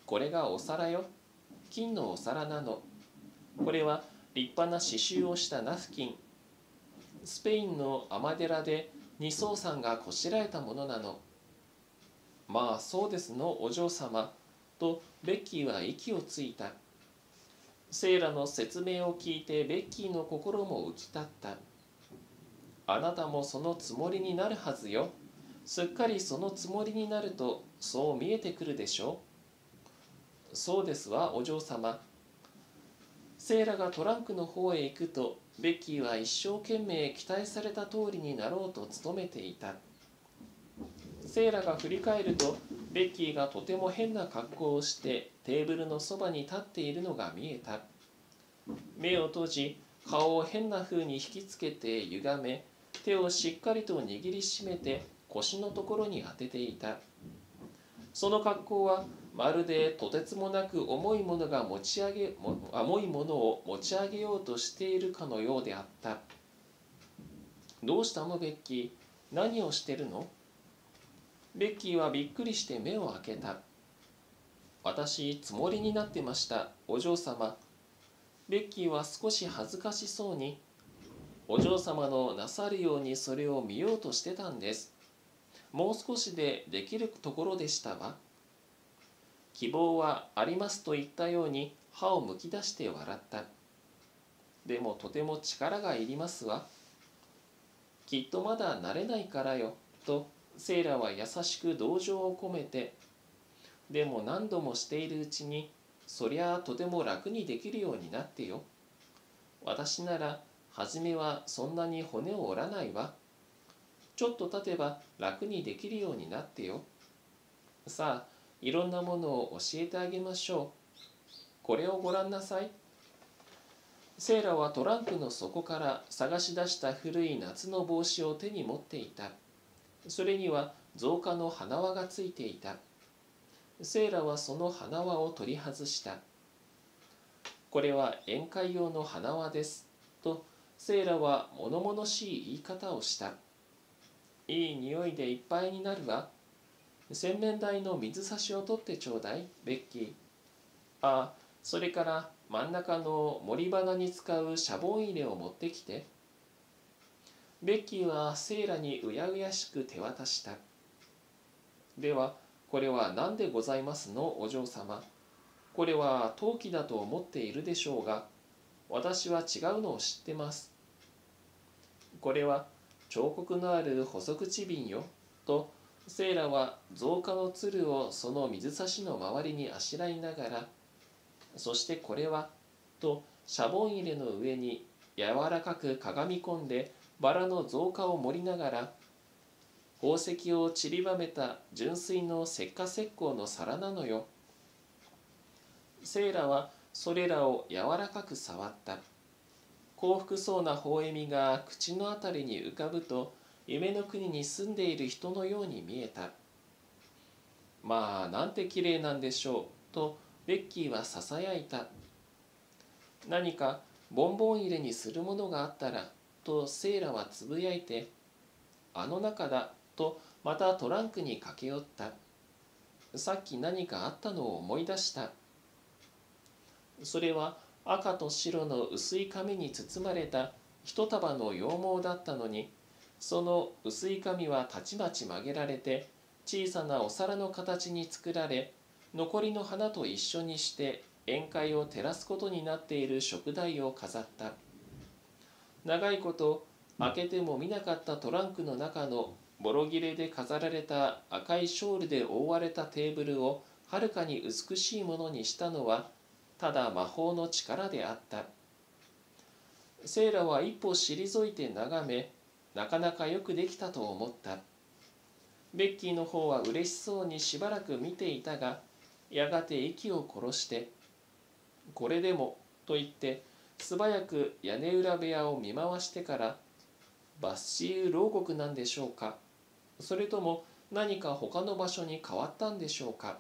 これがお皿よ。金のお皿なの。これは立派な刺繍をしたナフキン。スペインのアマデラで二層さんがこしらえたものなの。まあそうですの、お嬢様。とベッキーは息をついた。セイラの説明を聞いてベッキーの心も浮き立った。あなたもそのつもりになるはずよ。すっかりそのつもりになるとそう見えてくるでしょう。そうですわ、お嬢様。セイラがトランクの方へ行くと、ベッキーは一生懸命期待された通りになろうと努めていた。セイラが振り返ると、ベッキーがとても変な格好をしてテーブルのそばに立っているのが見えた。目を閉じ、顔を変な風に引きつけて歪め、手をしっかりと握りしめて腰のところに当てていた。その格好はまるでとてつもなく重いものを持ち上げようとしているかのようであった。どうしたの、ベッキー。何をしてるの？ベッキーはびっくりして目を開けた。私、つもりになってました、お嬢様。ベッキーは少し恥ずかしそうに、お嬢様のなさるようにそれを見ようとしてたんです。もう少しでできるところでしたわ。希望はありますと言ったように歯をむき出して笑った。でもとても力がいりますわ。きっとまだ慣れないからよ、とセイラは優しく同情を込めて、でも何度もしているうちに、そりゃあとても楽にできるようになってよ。私なら初めはそんなに骨を折らないわ。ちょっと経てば楽にできるようになってよ。さあ、いろんなものを教えてあげましょう。これをごらんなさい。セイラはトランクの底から探し出した古い夏の帽子を手に持っていた。それには造花の花輪がついていた。セイラはその花輪を取り外した。これは宴会用の花輪です。と、セイラは物々しい言い方をした。いい匂いでいっぱいになるわ。洗面台の水差しを取ってちょうだい、ベッキー。ああ、それから真ん中の森花に使うシャボン入れを持ってきて。ベッキーはセイラにうやうやしく手渡した。では、これは何でございますの、お嬢様。これは陶器だと思っているでしょうが、私は違うのを知ってます。これは彫刻のある細口瓶よ、とセイラは造花のつるをその水差しの周りにあしらいながら、そしてこれは、とシャボン入れの上に柔らかくかがみ込んでバラの造花を盛りながら、宝石を散りばめた純粋の石化石膏の皿なのよ。セイラはそれらを柔らかく触った。幸福そうな微笑みが口のあたりに浮かぶと、夢の国に住んでいる人のように見えた。まあ、なんてきれいなんでしょう、とベッキーはささやいた。何かボンボン入れにするものがあったら、とセイラはつぶやいて、あの中だ、とまたトランクに駆け寄った。さっき何かあったのを思い出した。それは赤と白の薄い紙に包まれた一束の羊毛だったのに、その薄い紙はたちまち曲げられて小さなお皿の形に作られ、残りの花と一緒にして宴会を照らすことになっている燭台を飾った。長いこと開けても見なかったトランクの中のボロ切れで飾られた赤いショールで覆われたテーブルをはるかに美しいものにしたのは、ただ魔法の力であった。セイラは一歩退いて眺め、なかなかよくできたと思った。ベッキーの方は嬉しそうにしばらく見ていたが、やがて息を殺して、これでも、と言って、素早く屋根裏部屋を見回してから、バスチーユ牢獄なんでしょうか、それとも何か他の場所に変わったんでしょうか。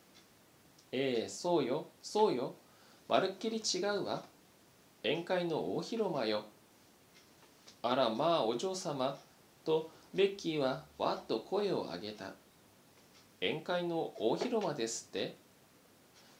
そうよ、そうよ。まるっきり違うわ。宴会の大広間よ。あらまあ、お嬢様。とベッキーはわっと声を上げた。宴会の大広間ですって。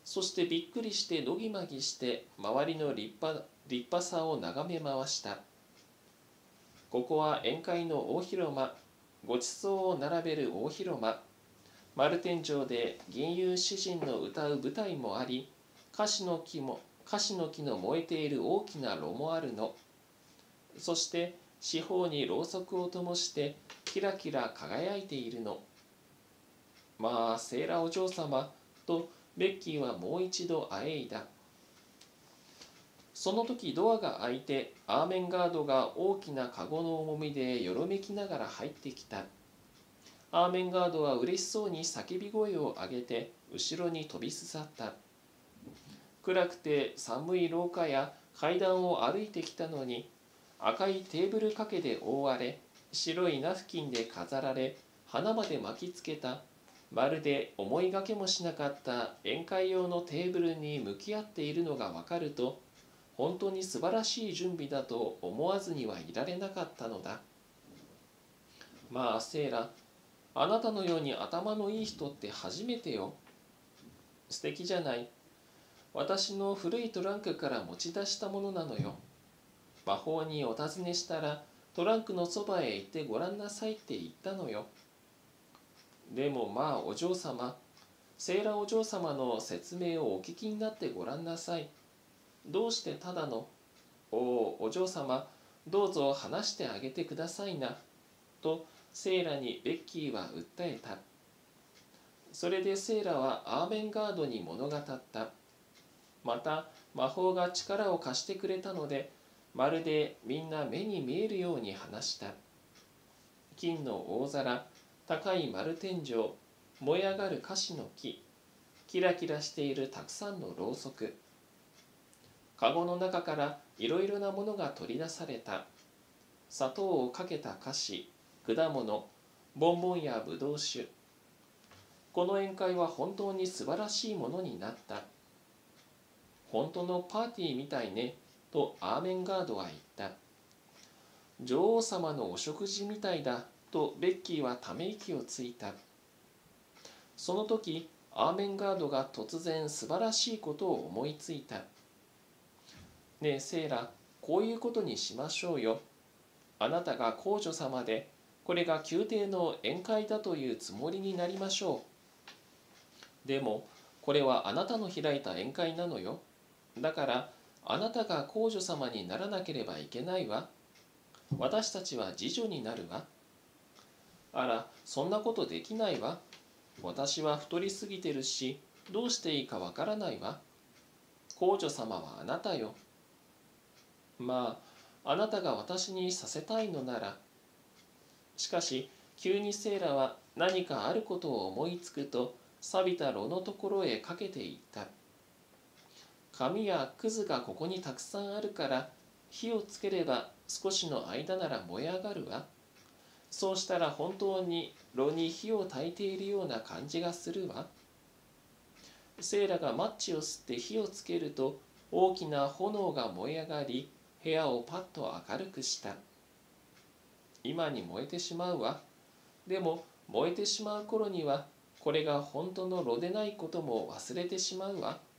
そしてびっくりしてどぎまぎして周りの立派さを眺め回した。ここは宴会の大広間、ごちそうを並べる大広間、丸天井で吟遊詩人の歌う舞台もあり、樫の木の燃えている大きな炉もあるの。そして四方にろうそくを灯してキラキラ輝いているの。まあ、セーラお嬢様とベッキーはもう一度あえいだ。その時ドアが開いてアーメンガードが大きなかごの重みでよろめきながら入ってきた。アーメンガードは嬉しそうに叫び声を上げて後ろに飛びすさった。暗くて寒い廊下や階段を歩いてきたのに、赤いテーブル掛けで覆われ、白いナフキンで飾られ、花まで巻きつけた、まるで思いがけもしなかった宴会用のテーブルに向き合っているのがわかると、本当に素晴らしい準備だと思わずにはいられなかったのだ。まあセーラ、あなたのように頭のいい人って初めてよ。素敵じゃない。私の古いトランクから持ち出したものなのよ。魔法にお尋ねしたら、トランクのそばへ行ってごらんなさいって言ったのよ。でもまあお嬢様、セーラお嬢様の説明をお聞きになってごらんなさい。どうしてただの、お嬢様、どうぞ話してあげてくださいな、とセーラにベッキーは訴えた。それでセーラはアーメンガードに物語った。また魔法が力を貸してくれたので、まるでみんな目に見えるように話した。金の大皿、高い丸天井、燃え上がる樫の木、キラキラしているたくさんのろうそく。かごの中からいろいろなものが取り出された。砂糖をかけた菓子、果物、ボンボンやぶどう酒。この宴会は本当に素晴らしいものになった。本当のパーティーみたいね、とアーメンガードは言った。女王様のお食事みたいだ、とベッキーはため息をついた。その時、アーメンガードが突然素晴らしいことを思いついた。ねえセーラ、こういうことにしましょうよ。あなたが皇女様で、これが宮廷の宴会だというつもりになりましょう。でも、これはあなたの開いた宴会なのよ。だから、あなたが皇女様にならなければいけないわ。私たちは次女になるわ。あら、そんなことできないわ。私は太りすぎてるし、どうしていいかわからないわ。皇女様はあなたよ。まあ、あなたが私にさせたいのなら。しかし、急にセーラは何かあることを思いつくと、錆びた炉のところへかけていった。紙やくずがここにたくさんあるから、火をつければ少しの間なら燃え上がるわ。そうしたら本当に炉に火を焚いているような感じがするわ。セーラがマッチを吸って火をつけると、大きな炎が燃え上がり、部屋をパッと明るくした。今に燃えてしまうわ。でも燃えてしまう頃には、これが本当の炉でないことも忘れてしまうわ。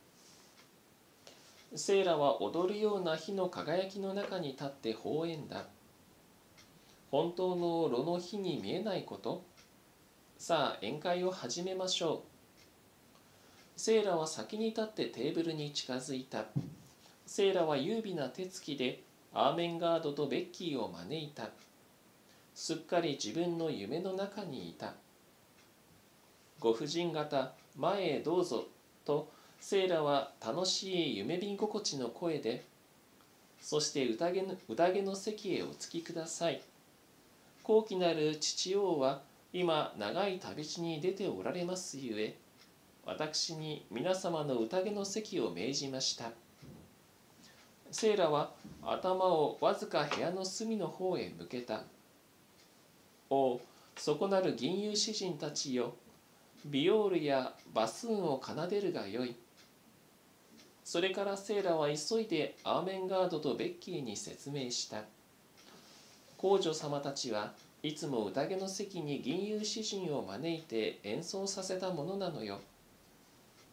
セーラは踊るような火の輝きの中に立って微笑んだ。本当の炉の火に見えないこと？さあ宴会を始めましょう。セーラは先に立ってテーブルに近づいた。セーラは優美な手つきでアーメンガードとベッキーを招いた。すっかり自分の夢の中にいた。ご婦人方、前へどうぞ、とセーラは楽しい夢見心地の声で、そして宴の席へお着きください。高貴なる父王は今長い旅路に出ておられますゆえ、私に皆様の宴の席を命じました。セーラは頭をわずか部屋の隅の方へ向けた。おう、そこなる吟遊詩人たちよ。ビオールやバスーンを奏でるがよい。それからセーラは急いでアーメンガードとベッキーに説明した。皇女様たちはいつも宴の席に吟遊詩人を招いて演奏させたものなのよ。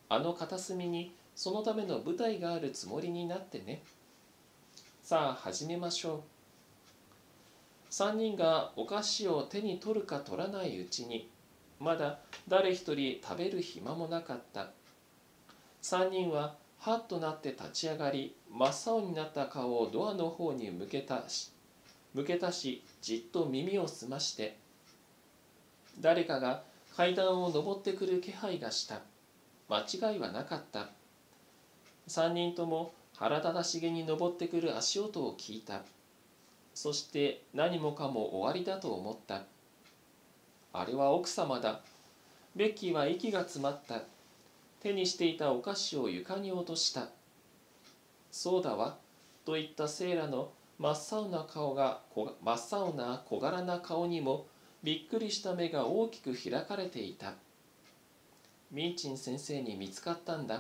あの片隅にそのための舞台があるつもりになってね。さあ始めましょう。3人がお菓子を手に取るか取らないうちに、まだ誰一人食べる暇もなかった。3人ははっとなって立ち上がり、真っ青になった顔をドアの方に向けたし、じっと耳を澄まして、誰かが階段を上ってくる気配がした。間違いはなかった。3人とも腹立たしげに上ってくる足音を聞いた。そして何もかも終わりだと思った。あれは奥様だ。ベッキーは息が詰まった。手にしていたお菓子を床に落とした。そうだわ、と言ったセイラの真っ青な小柄な顔にもびっくりした目が大きく開かれていた。ミーチン先生に見つかったんだ。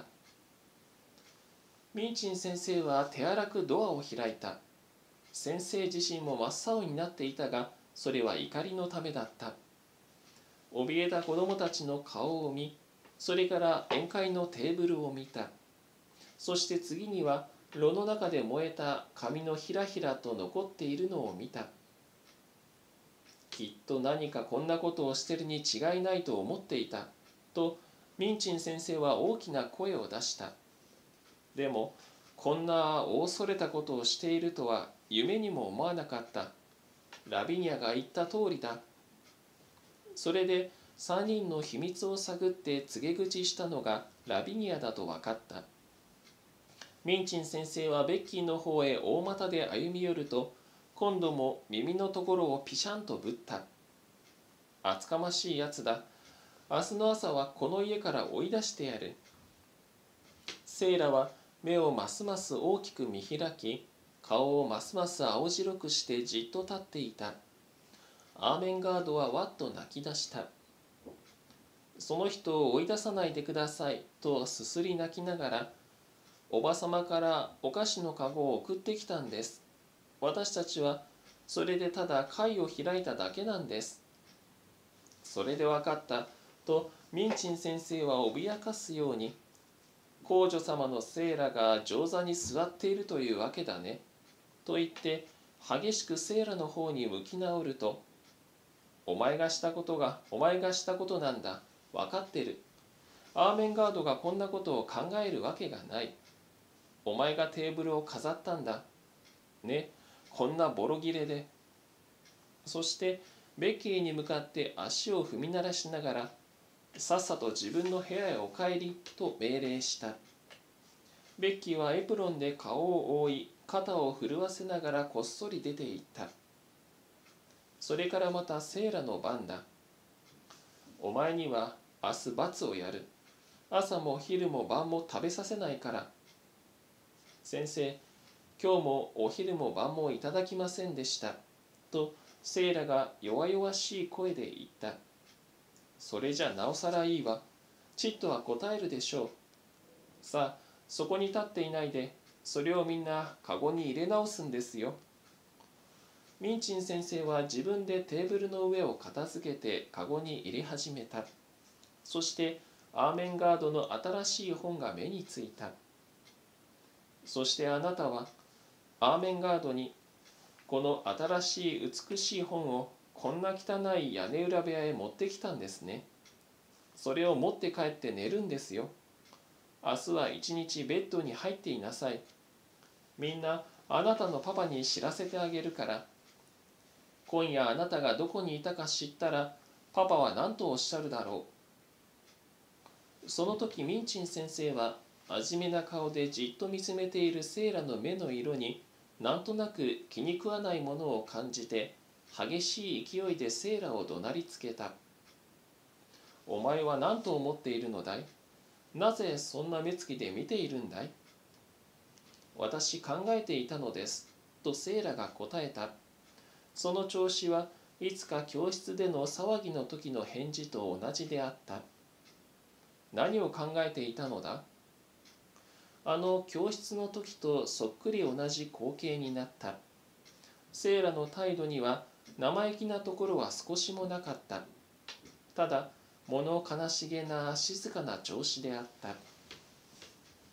ミーチン先生は手荒くドアを開いた。先生自身も真っ青になっていたが、それは怒りのためだった。怯えた子供たちの顔を見、それから宴会のテーブルを見た。そして次には炉の中で燃えた紙のひらひらと残っているのを見た。きっと何かこんなことをしてるに違いないと思っていた、とミンチン先生は大きな声を出した。でも、こんな大それたことをしているとは夢にも思わなかった。ラビニアが言った通りだ。それで3人の秘密を探って告げ口したのがラビニアだと分かった。ミンチン先生はベッキーの方へ大股で歩み寄ると、今度も耳のところをピシャンとぶった。厚かましいやつだ。明日の朝はこの家から追い出してやる。セイラは目をますます大きく見開き、顔をますます青白くしてじっと立っていた。アーメンガードはわっと泣き出した。その人を追い出さないでください、とすすり泣きながら、おばさまからお菓子のかごを送ってきたんです。私たちはそれでただ会を開いただけなんです。それで分かった、とミンチン先生は脅かすように、皇女様のセイラが上座に座っているというわけだね、と言って激しくセイラの方に向き直ると、お前がしたことなんだ。分かってる。アーメンガードがこんなことを考えるわけがない。お前がテーブルを飾ったんだ。ね、こんなボロ切れで。そしてベッキーに向かって足を踏み鳴らしながら、さっさと自分の部屋へお帰りと命令した。ベッキーはエプロンで顔を覆い、肩を震わせながらこっそり出て行った。それからまたセイラの番だ。お前には明日罰をやる。朝も昼も晩も食べさせないから。先生、今日もお昼も晩もいただきませんでした。とセイラが弱々しい声で言った。それじゃなおさらいいわ。ちっとは答えるでしょう。さあ、そこに立っていないで、それをみんなカゴに入れ直すんですよ。ミンチン先生は自分でテーブルの上を片付けてカゴに入れ始めた。そしてアーメンガードの新しい本が目についた。そしてあなたはアーメンガードに、この新しい美しい本をこんな汚い屋根裏部屋へ持ってきたんですね。それを持って帰って寝るんですよ。明日は一日ベッドに入っていなさい。みんなあなたのパパに知らせてあげるから。今夜あなたがどこにいたか知ったら、パパは何とおっしゃるだろう。その時ミンチン先生は真面目な顔でじっと見つめているセイラの目の色になんとなく気に食わないものを感じて、激しい勢いでセイラを怒鳴りつけた。お前は何と思っているのだい？なぜそんな目つきで見ているんだい？私考えていたのです、とセイラが答えた。その調子はいつか教室での騒ぎの時の返事と同じであった。何を考えていたのだ？あの教室の時とそっくり同じ光景になった。セイラの態度には生意気なところは少しもなかった。ただ物悲しげな静かな調子であった。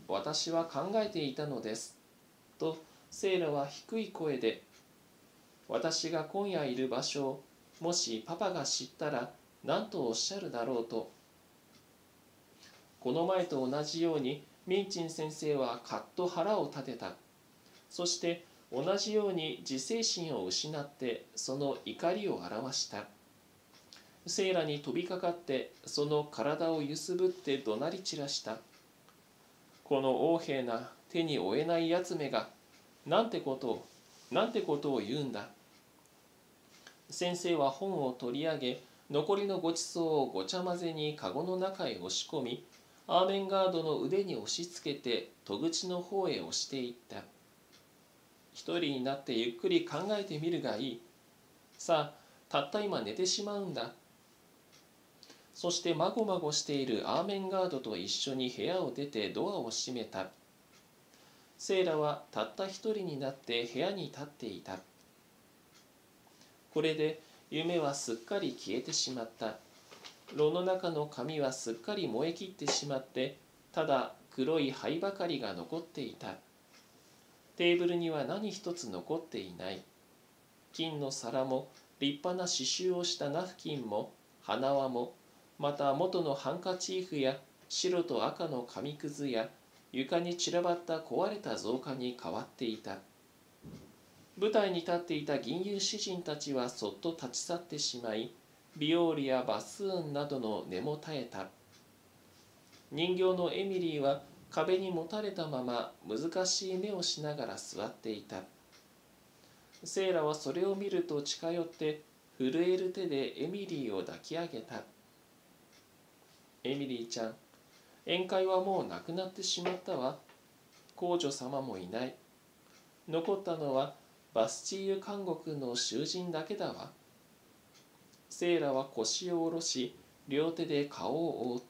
私は考えていたのです。とセイラは低い声で、私が今夜いる場所をもしパパが知ったら何とおっしゃるだろうと。この前と同じようにミンチン先生はカッと腹を立てた。そして同じように自制心を失ってその怒りを表した。セイラに飛びかかってその体を揺すぶって怒鳴り散らした。この横柄な手に負えないやつめがなんてことを言うんだ。先生は本を取り上げ、残りのごちそうをごちゃ混ぜにかごの中へ押し込み、アーメンガードの腕に押し付けて戸口の方へ押していった。一人になってゆっくり考えてみるがいい。さあ、たった今寝てしまうんだ。そしてまごまごしているアーメンガードと一緒に部屋を出てドアを閉めた。セイラはたった一人になって部屋に立っていた。これで夢はすっかり消えてしまった。炉の中の紙はすっかり燃え切ってしまって、ただ黒い灰ばかりが残っていた。テーブルには何一つ残っていない。金の皿も立派な刺繍をしたナフキンも花輪も、また元のハンカチーフや白と赤の紙くずや床に散らばった壊れた造花に変わっていた。舞台に立っていた吟遊詩人たちはそっと立ち去ってしまい、ビオールやバスーンなどの音も絶えた。人形のエミリーは壁にもたれたまま難しい目をしながら座っていた。セイラはそれを見ると近寄って震える手でエミリーを抱き上げた。エミリーちゃん、宴会はもうなくなってしまったわ。皇女様もいない。残ったのはバスチーユ監獄の囚人だけだわ。セイラは腰を下ろし、両手で顔を覆った。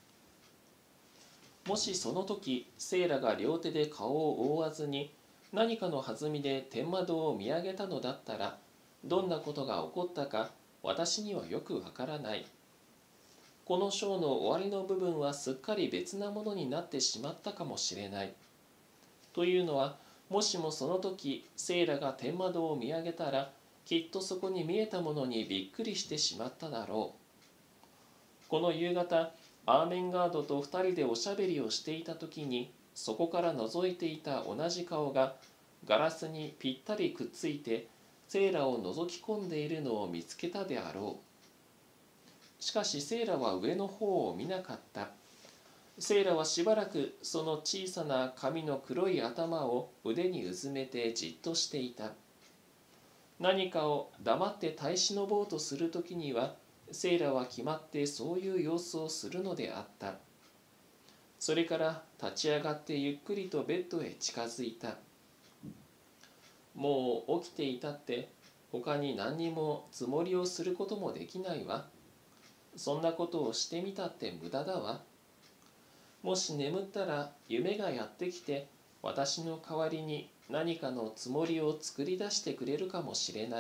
もしその時セイラが両手で顔を覆わずに何かの弾みで天窓を見上げたのだったら、どんなことが起こったか私にはよくわからない。この章の終わりの部分はすっかり別なものになってしまったかもしれない。というのは、もしもその時セイラが天窓を見上げたら、きっとそこに見えたものにびっくりしてしまっただろう。この夕方、アーメンガードと二人でおしゃべりをしていた時に、そこから覗いていた同じ顔がガラスにぴったりくっついてセイラを覗き込んでいるのを見つけたであろう。しかしセイラは上の方を見なかった。セイラはしばらくその小さな髪の黒い頭を腕にうずめてじっとしていた。何かを黙って耐え忍ぼうとするときには、セイラは決まってそういう様子をするのであった。それから立ち上がってゆっくりとベッドへ近づいた。もう起きていたって他に何にもつもりをすることもできないわ。そんなことをしてみたって無駄だわ。もし眠ったら夢がやってきて私の代わりに何かのつもりを作り出してくれるかもしれない。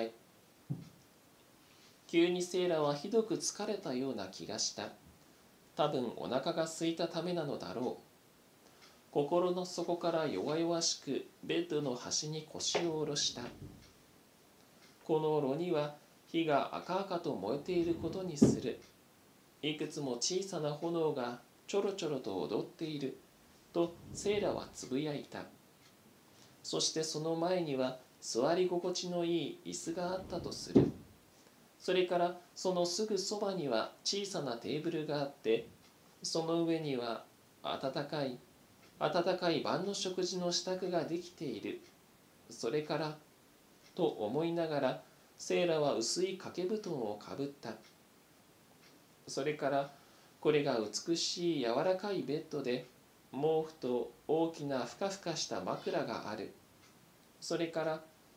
急にセイラはひどく疲れたような気がした。多分お腹が空いたためなのだろう。心の底から弱々しくベッドの端に腰を下ろした。この炉には火が赤々と燃えていることにする。いくつも小さな炎がちょろちょろと踊っているとセイラはつぶやいた。そしてその前には座り心地のいい椅子があったとする。それからそのすぐそばには小さなテーブルがあって、その上には温かい晩の食事の支度ができている。それからと思いながらセイラは薄い掛け布団をかぶった。それからこれが美しい柔らかいベッドで、毛布と大きなふかふかした枕がある。それから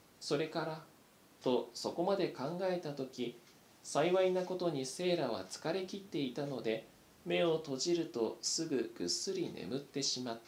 とそこまで考えたとき、幸いなことにセイラは疲れ切っていたので、目を閉じるとすぐぐっすり眠ってしまった。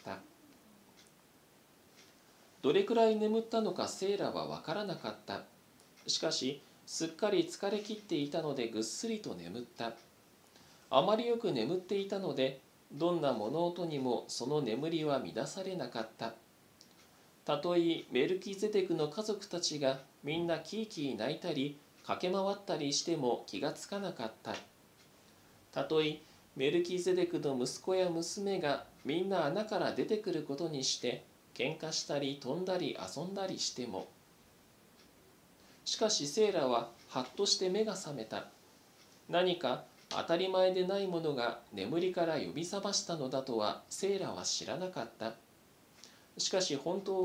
どれくらい眠ったのかセイラはわからなかった。しかしすっかり疲れ切っていたのでぐっすりと眠った。あまりよく眠っていたので、 どんな物音にもその眠りは乱されなかった。たとえメルキゼデクの家族たちがみんなキーキー泣いたり駆け回ったりしても気がつかなかった。たとえメルキゼデクの息子や娘がみんな穴から出てくることにして喧嘩したり飛んだり遊んだりしても。しかしセーラははっとして目が覚めた。何か当たり前でないものが眠りから呼び覚ましたのだとはセーラは知らなかった。しかし本当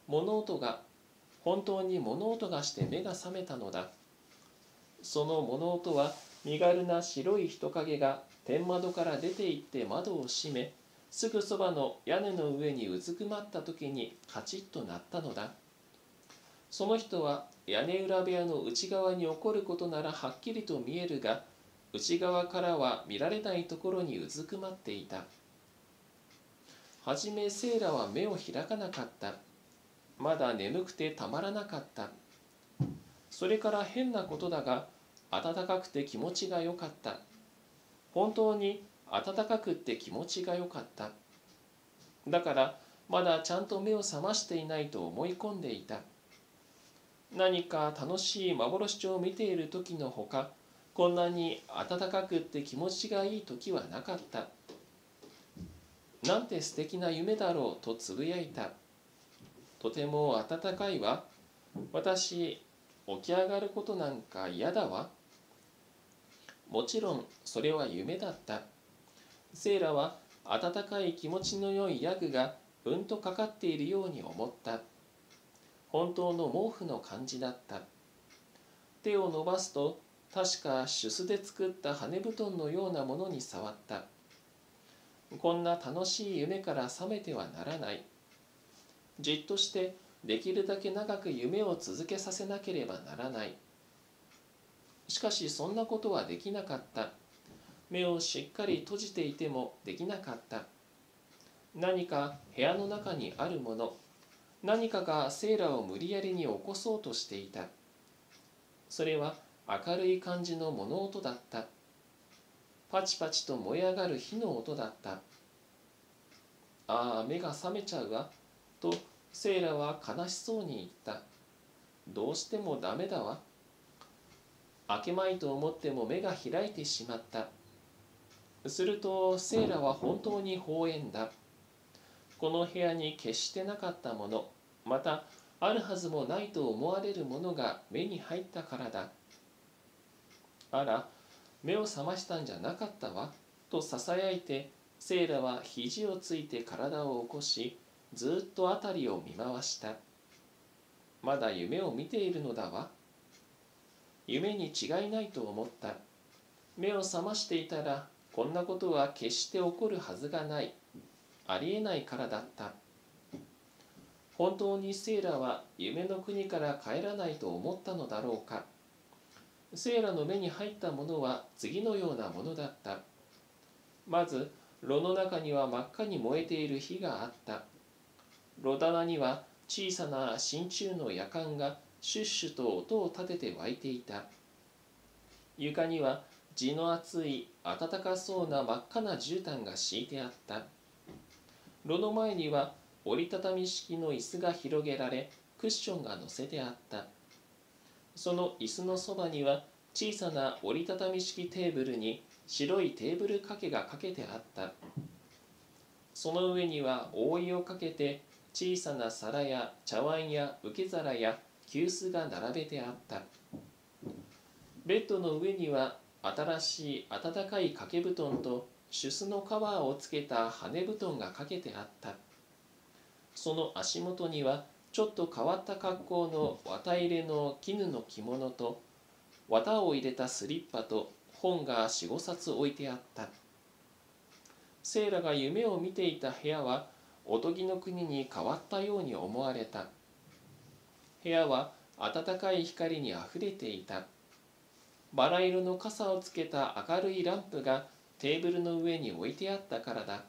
に物音がして目が覚めたのだ。その物音は身軽な白い人影が天窓から出て行って窓を閉め、すぐそばの屋根の上にうずくまった時にカチッと鳴ったのだ。その人は屋根裏部屋の内側に起こることならはっきりと見えるが、内側からは見られないところにうずくまっていた。はじめセーラは目を開かなかった。まだ眠くてたまらなかった。それから変なことだが、暖かくて気持ちがよかった。本当に暖かくって気持ちがよかった。だからまだちゃんと目を覚ましていないと思い込んでいた。何か楽しい幻を見ている時のほか、こんなに暖かくって気持ちがいい時はなかった。なんて素敵な夢だろうとつぶやいた。とても暖かいわ。私、起き上がることなんか嫌だわ。もちろんそれは夢だった。セーラは暖かい気持ちの良いヤグがうんとかかっているように思った。本当の毛布の感じだった。手を伸ばすと確かシュスで作った羽布団のようなものに触った。こんな楽しい夢から覚めてはならない。じっとしてできるだけ長く夢を続けさせなければならない。しかしそんなことはできなかった。目をしっかり閉じていてもできなかった。何か部屋の中にあるもの、何かがセーラを無理やりに起こそうとしていた。それは明るい感じの物音だった。パチパチと燃え上がる火の音だった。ああ、目が覚めちゃうわ、とセーラは悲しそうに言った。どうしてもダメだわ。明けまいと思っても目が開いてしまった。するとセーラは本当に放煙だ。この部屋に決してなかったもの、またあるはずもないと思われるものが目に入ったからだ。あら、目を覚ましたんじゃなかったわ、とささやいて、セーラは肘をついて体を起こし、ずっと辺りを見回した。まだ夢を見ているのだわ。夢に違いないと思った。目を覚ましていたら、こんなことは決して起こるはずがない。ありえないからだった。本当にセーラは夢の国から帰らないと思ったのだろうか。セーラの目に入ったものは次のようなものだった。まず、炉の中には真っ赤に燃えている火があった。炉棚には小さな真鍮のやかんがシュッシュと音を立てて湧いていた。床には地の熱い暖かそうな真っ赤な絨毯が敷いてあった。炉の前には折りたたみ式の椅子が広げられ、クッションが乗せてあった。その椅子のそばには小さな折りたたみ式テーブルに白いテーブル掛けがかけてあった。その上には覆いをかけて小さな皿や茶碗や受け皿や急須が並べてあった。ベッドの上には新しい暖かい掛け布団とシュスのカバーをつけた羽布団がかけてあった。その足元にはちょっと変わった格好の綿入れの絹の着物と綿を入れたスリッパと本が4、5冊置いてあった。セーラが夢を見ていた部屋はおとぎの国に変わったように思われた。部屋は暖かい光にあふれていた。バラ色の傘をつけた明るいランプがテーブルの上に置いてあったからだ。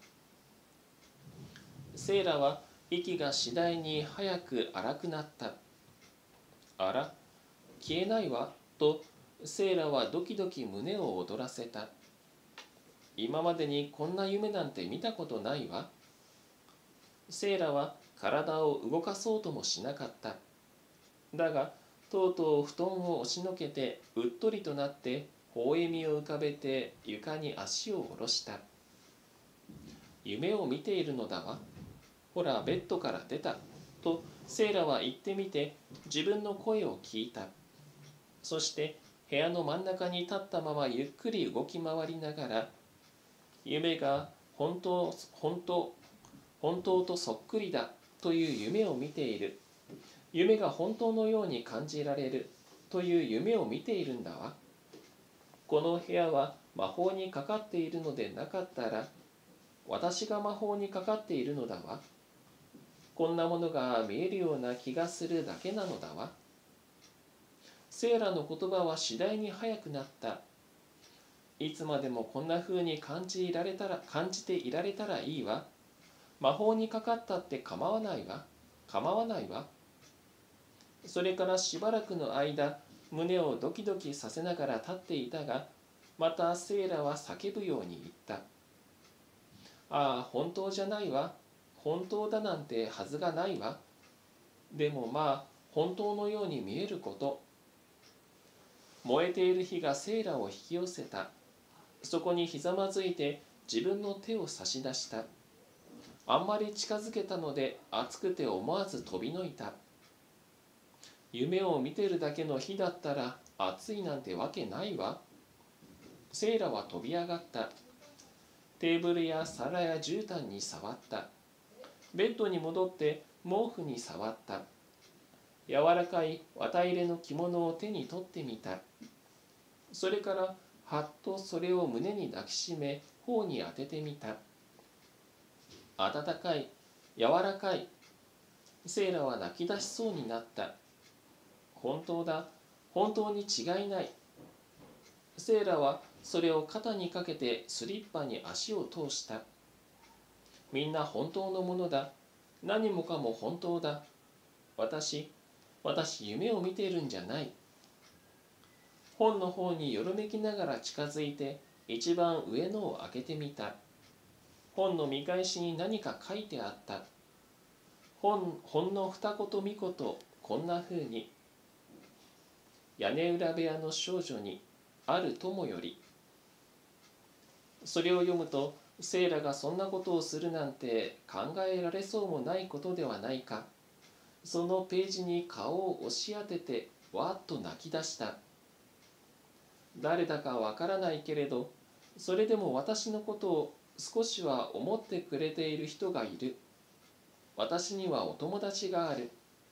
セーラは息が次第に早く荒くなった。あら、消えないわ、とセーラはドキドキ胸を躍らせた。 今までにこんな夢なんて見たことないわ。セイラは体を動かそうともしなかった。だが、とうとう布団を押しのけてうっとりとなって微笑みを浮かべて床に足を下ろした。夢を見ているのだわ。ほら、ベッドから出た。とセイラは言ってみて自分の声を聞いた。そして部屋の真ん中に立ったままゆっくり動き回りながら、夢が本当とそっくりだという夢を見ている。夢が本当のように感じられるという夢を見ているんだわ。この部屋は魔法にかかっているのでなかったら、私が魔法にかかっているのだわ。こんなものが見えるような気がするだけなのだわ。セイラの言葉は次第に速くなった。いつまでもこんな風に感じていられたらいいわ。魔法にかかったって構わないわ。構わないわ。それからしばらくの間、胸をドキドキさせながら立っていたが、またセイラは叫ぶように言った。ああ、本当じゃないわ。本当だなんてはずがないわ。でもまあ、本当のように見えること。燃えている火がセイラを引き寄せた。そこにひざまずいて自分の手を差し出した。あんまり近づけたので熱くて思わず飛びのいた。夢を見てるだけの火だったら熱いなんてわけないわ。セイラは飛び上がった。テーブルや皿や絨毯に触った。ベッドに戻って毛布に触った。柔らかい綿入れの着物を手に取ってみた。それからはっとそれを胸に抱きしめ頬に当ててみた。温かい、柔らかい。セイラは泣き出しそうになった。本当だ、本当に違いない。セイラはそれを肩にかけてスリッパに足を通した。みんな本当のものだ。何もかも本当だ。私夢を見ているんじゃない。本の方によろめきながら近づいて一番上のを開けてみた。本の見返しに何か書いてあった。ほんの二言三言こんなふうに。屋根裏部屋の少女にある友より。それを読むと、セイラがそんなことをするなんて考えられそうもないことではないか。そのページに顔を押し当ててわっと泣き出した。誰だかわからないけれど、それでも私のことを少しは思ってくれている人がいる。私にはお友達がある。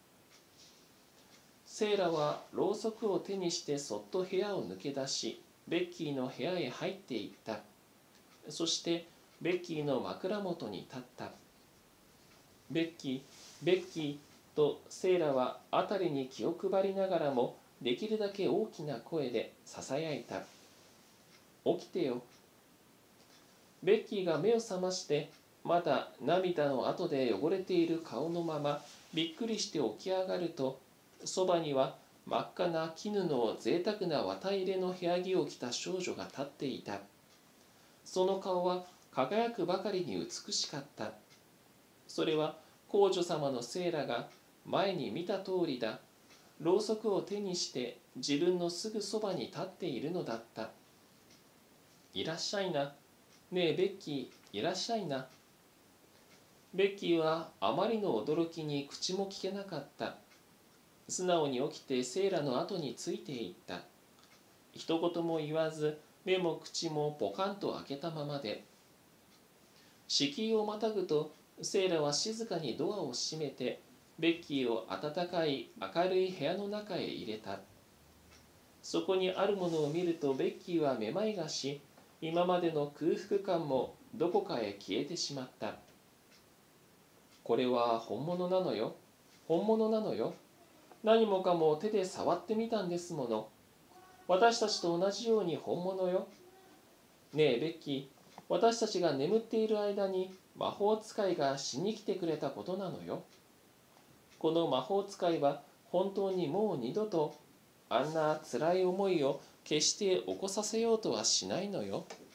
セイラはろうそくを手にしてそっと部屋を抜け出し、ベッキーの部屋へ入っていった。そしてベッキーの枕元に立った。ベッキー、ベッキーとセイラは辺りに気を配りながらもできるだけ大きな声でささやいた。起きてよ。ベッキーが目を覚ましてまだ涙の跡で汚れている顔のままびっくりして起き上がると、そばには真っ赤な絹の贅沢な綿入れの部屋着を着た少女が立っていた。その顔は輝くばかりに美しかった。それは皇女様のセイラが前に見た通りだ。ろうそくを手にして自分のすぐそばに立っているのだった。いらっしゃいな。ねえベッキー、いらっしゃいな。ベッキーはあまりの驚きに口も聞けなかった。素直に起きてセイラの後についていった。一言も言わず、目も口もポカンと開けたままで。敷居をまたぐと、セイラは静かにドアを閉めて、ベッキーを暖かい明るい部屋の中へ入れた。そこにあるものを見るとベッキーはめまいがし、今までの空腹感もどこかへ消えてしまった。これは本物なのよ。本物なのよ。何もかも手で触ってみたんですもの。私たちと同じように本物よ。ねえベッキー、私たちが眠っている間に魔法使いがしに来てくれたことなのよ。この魔法使いは本当にもう二度とあんな辛い思いを決して起こさせようとはしないのよ。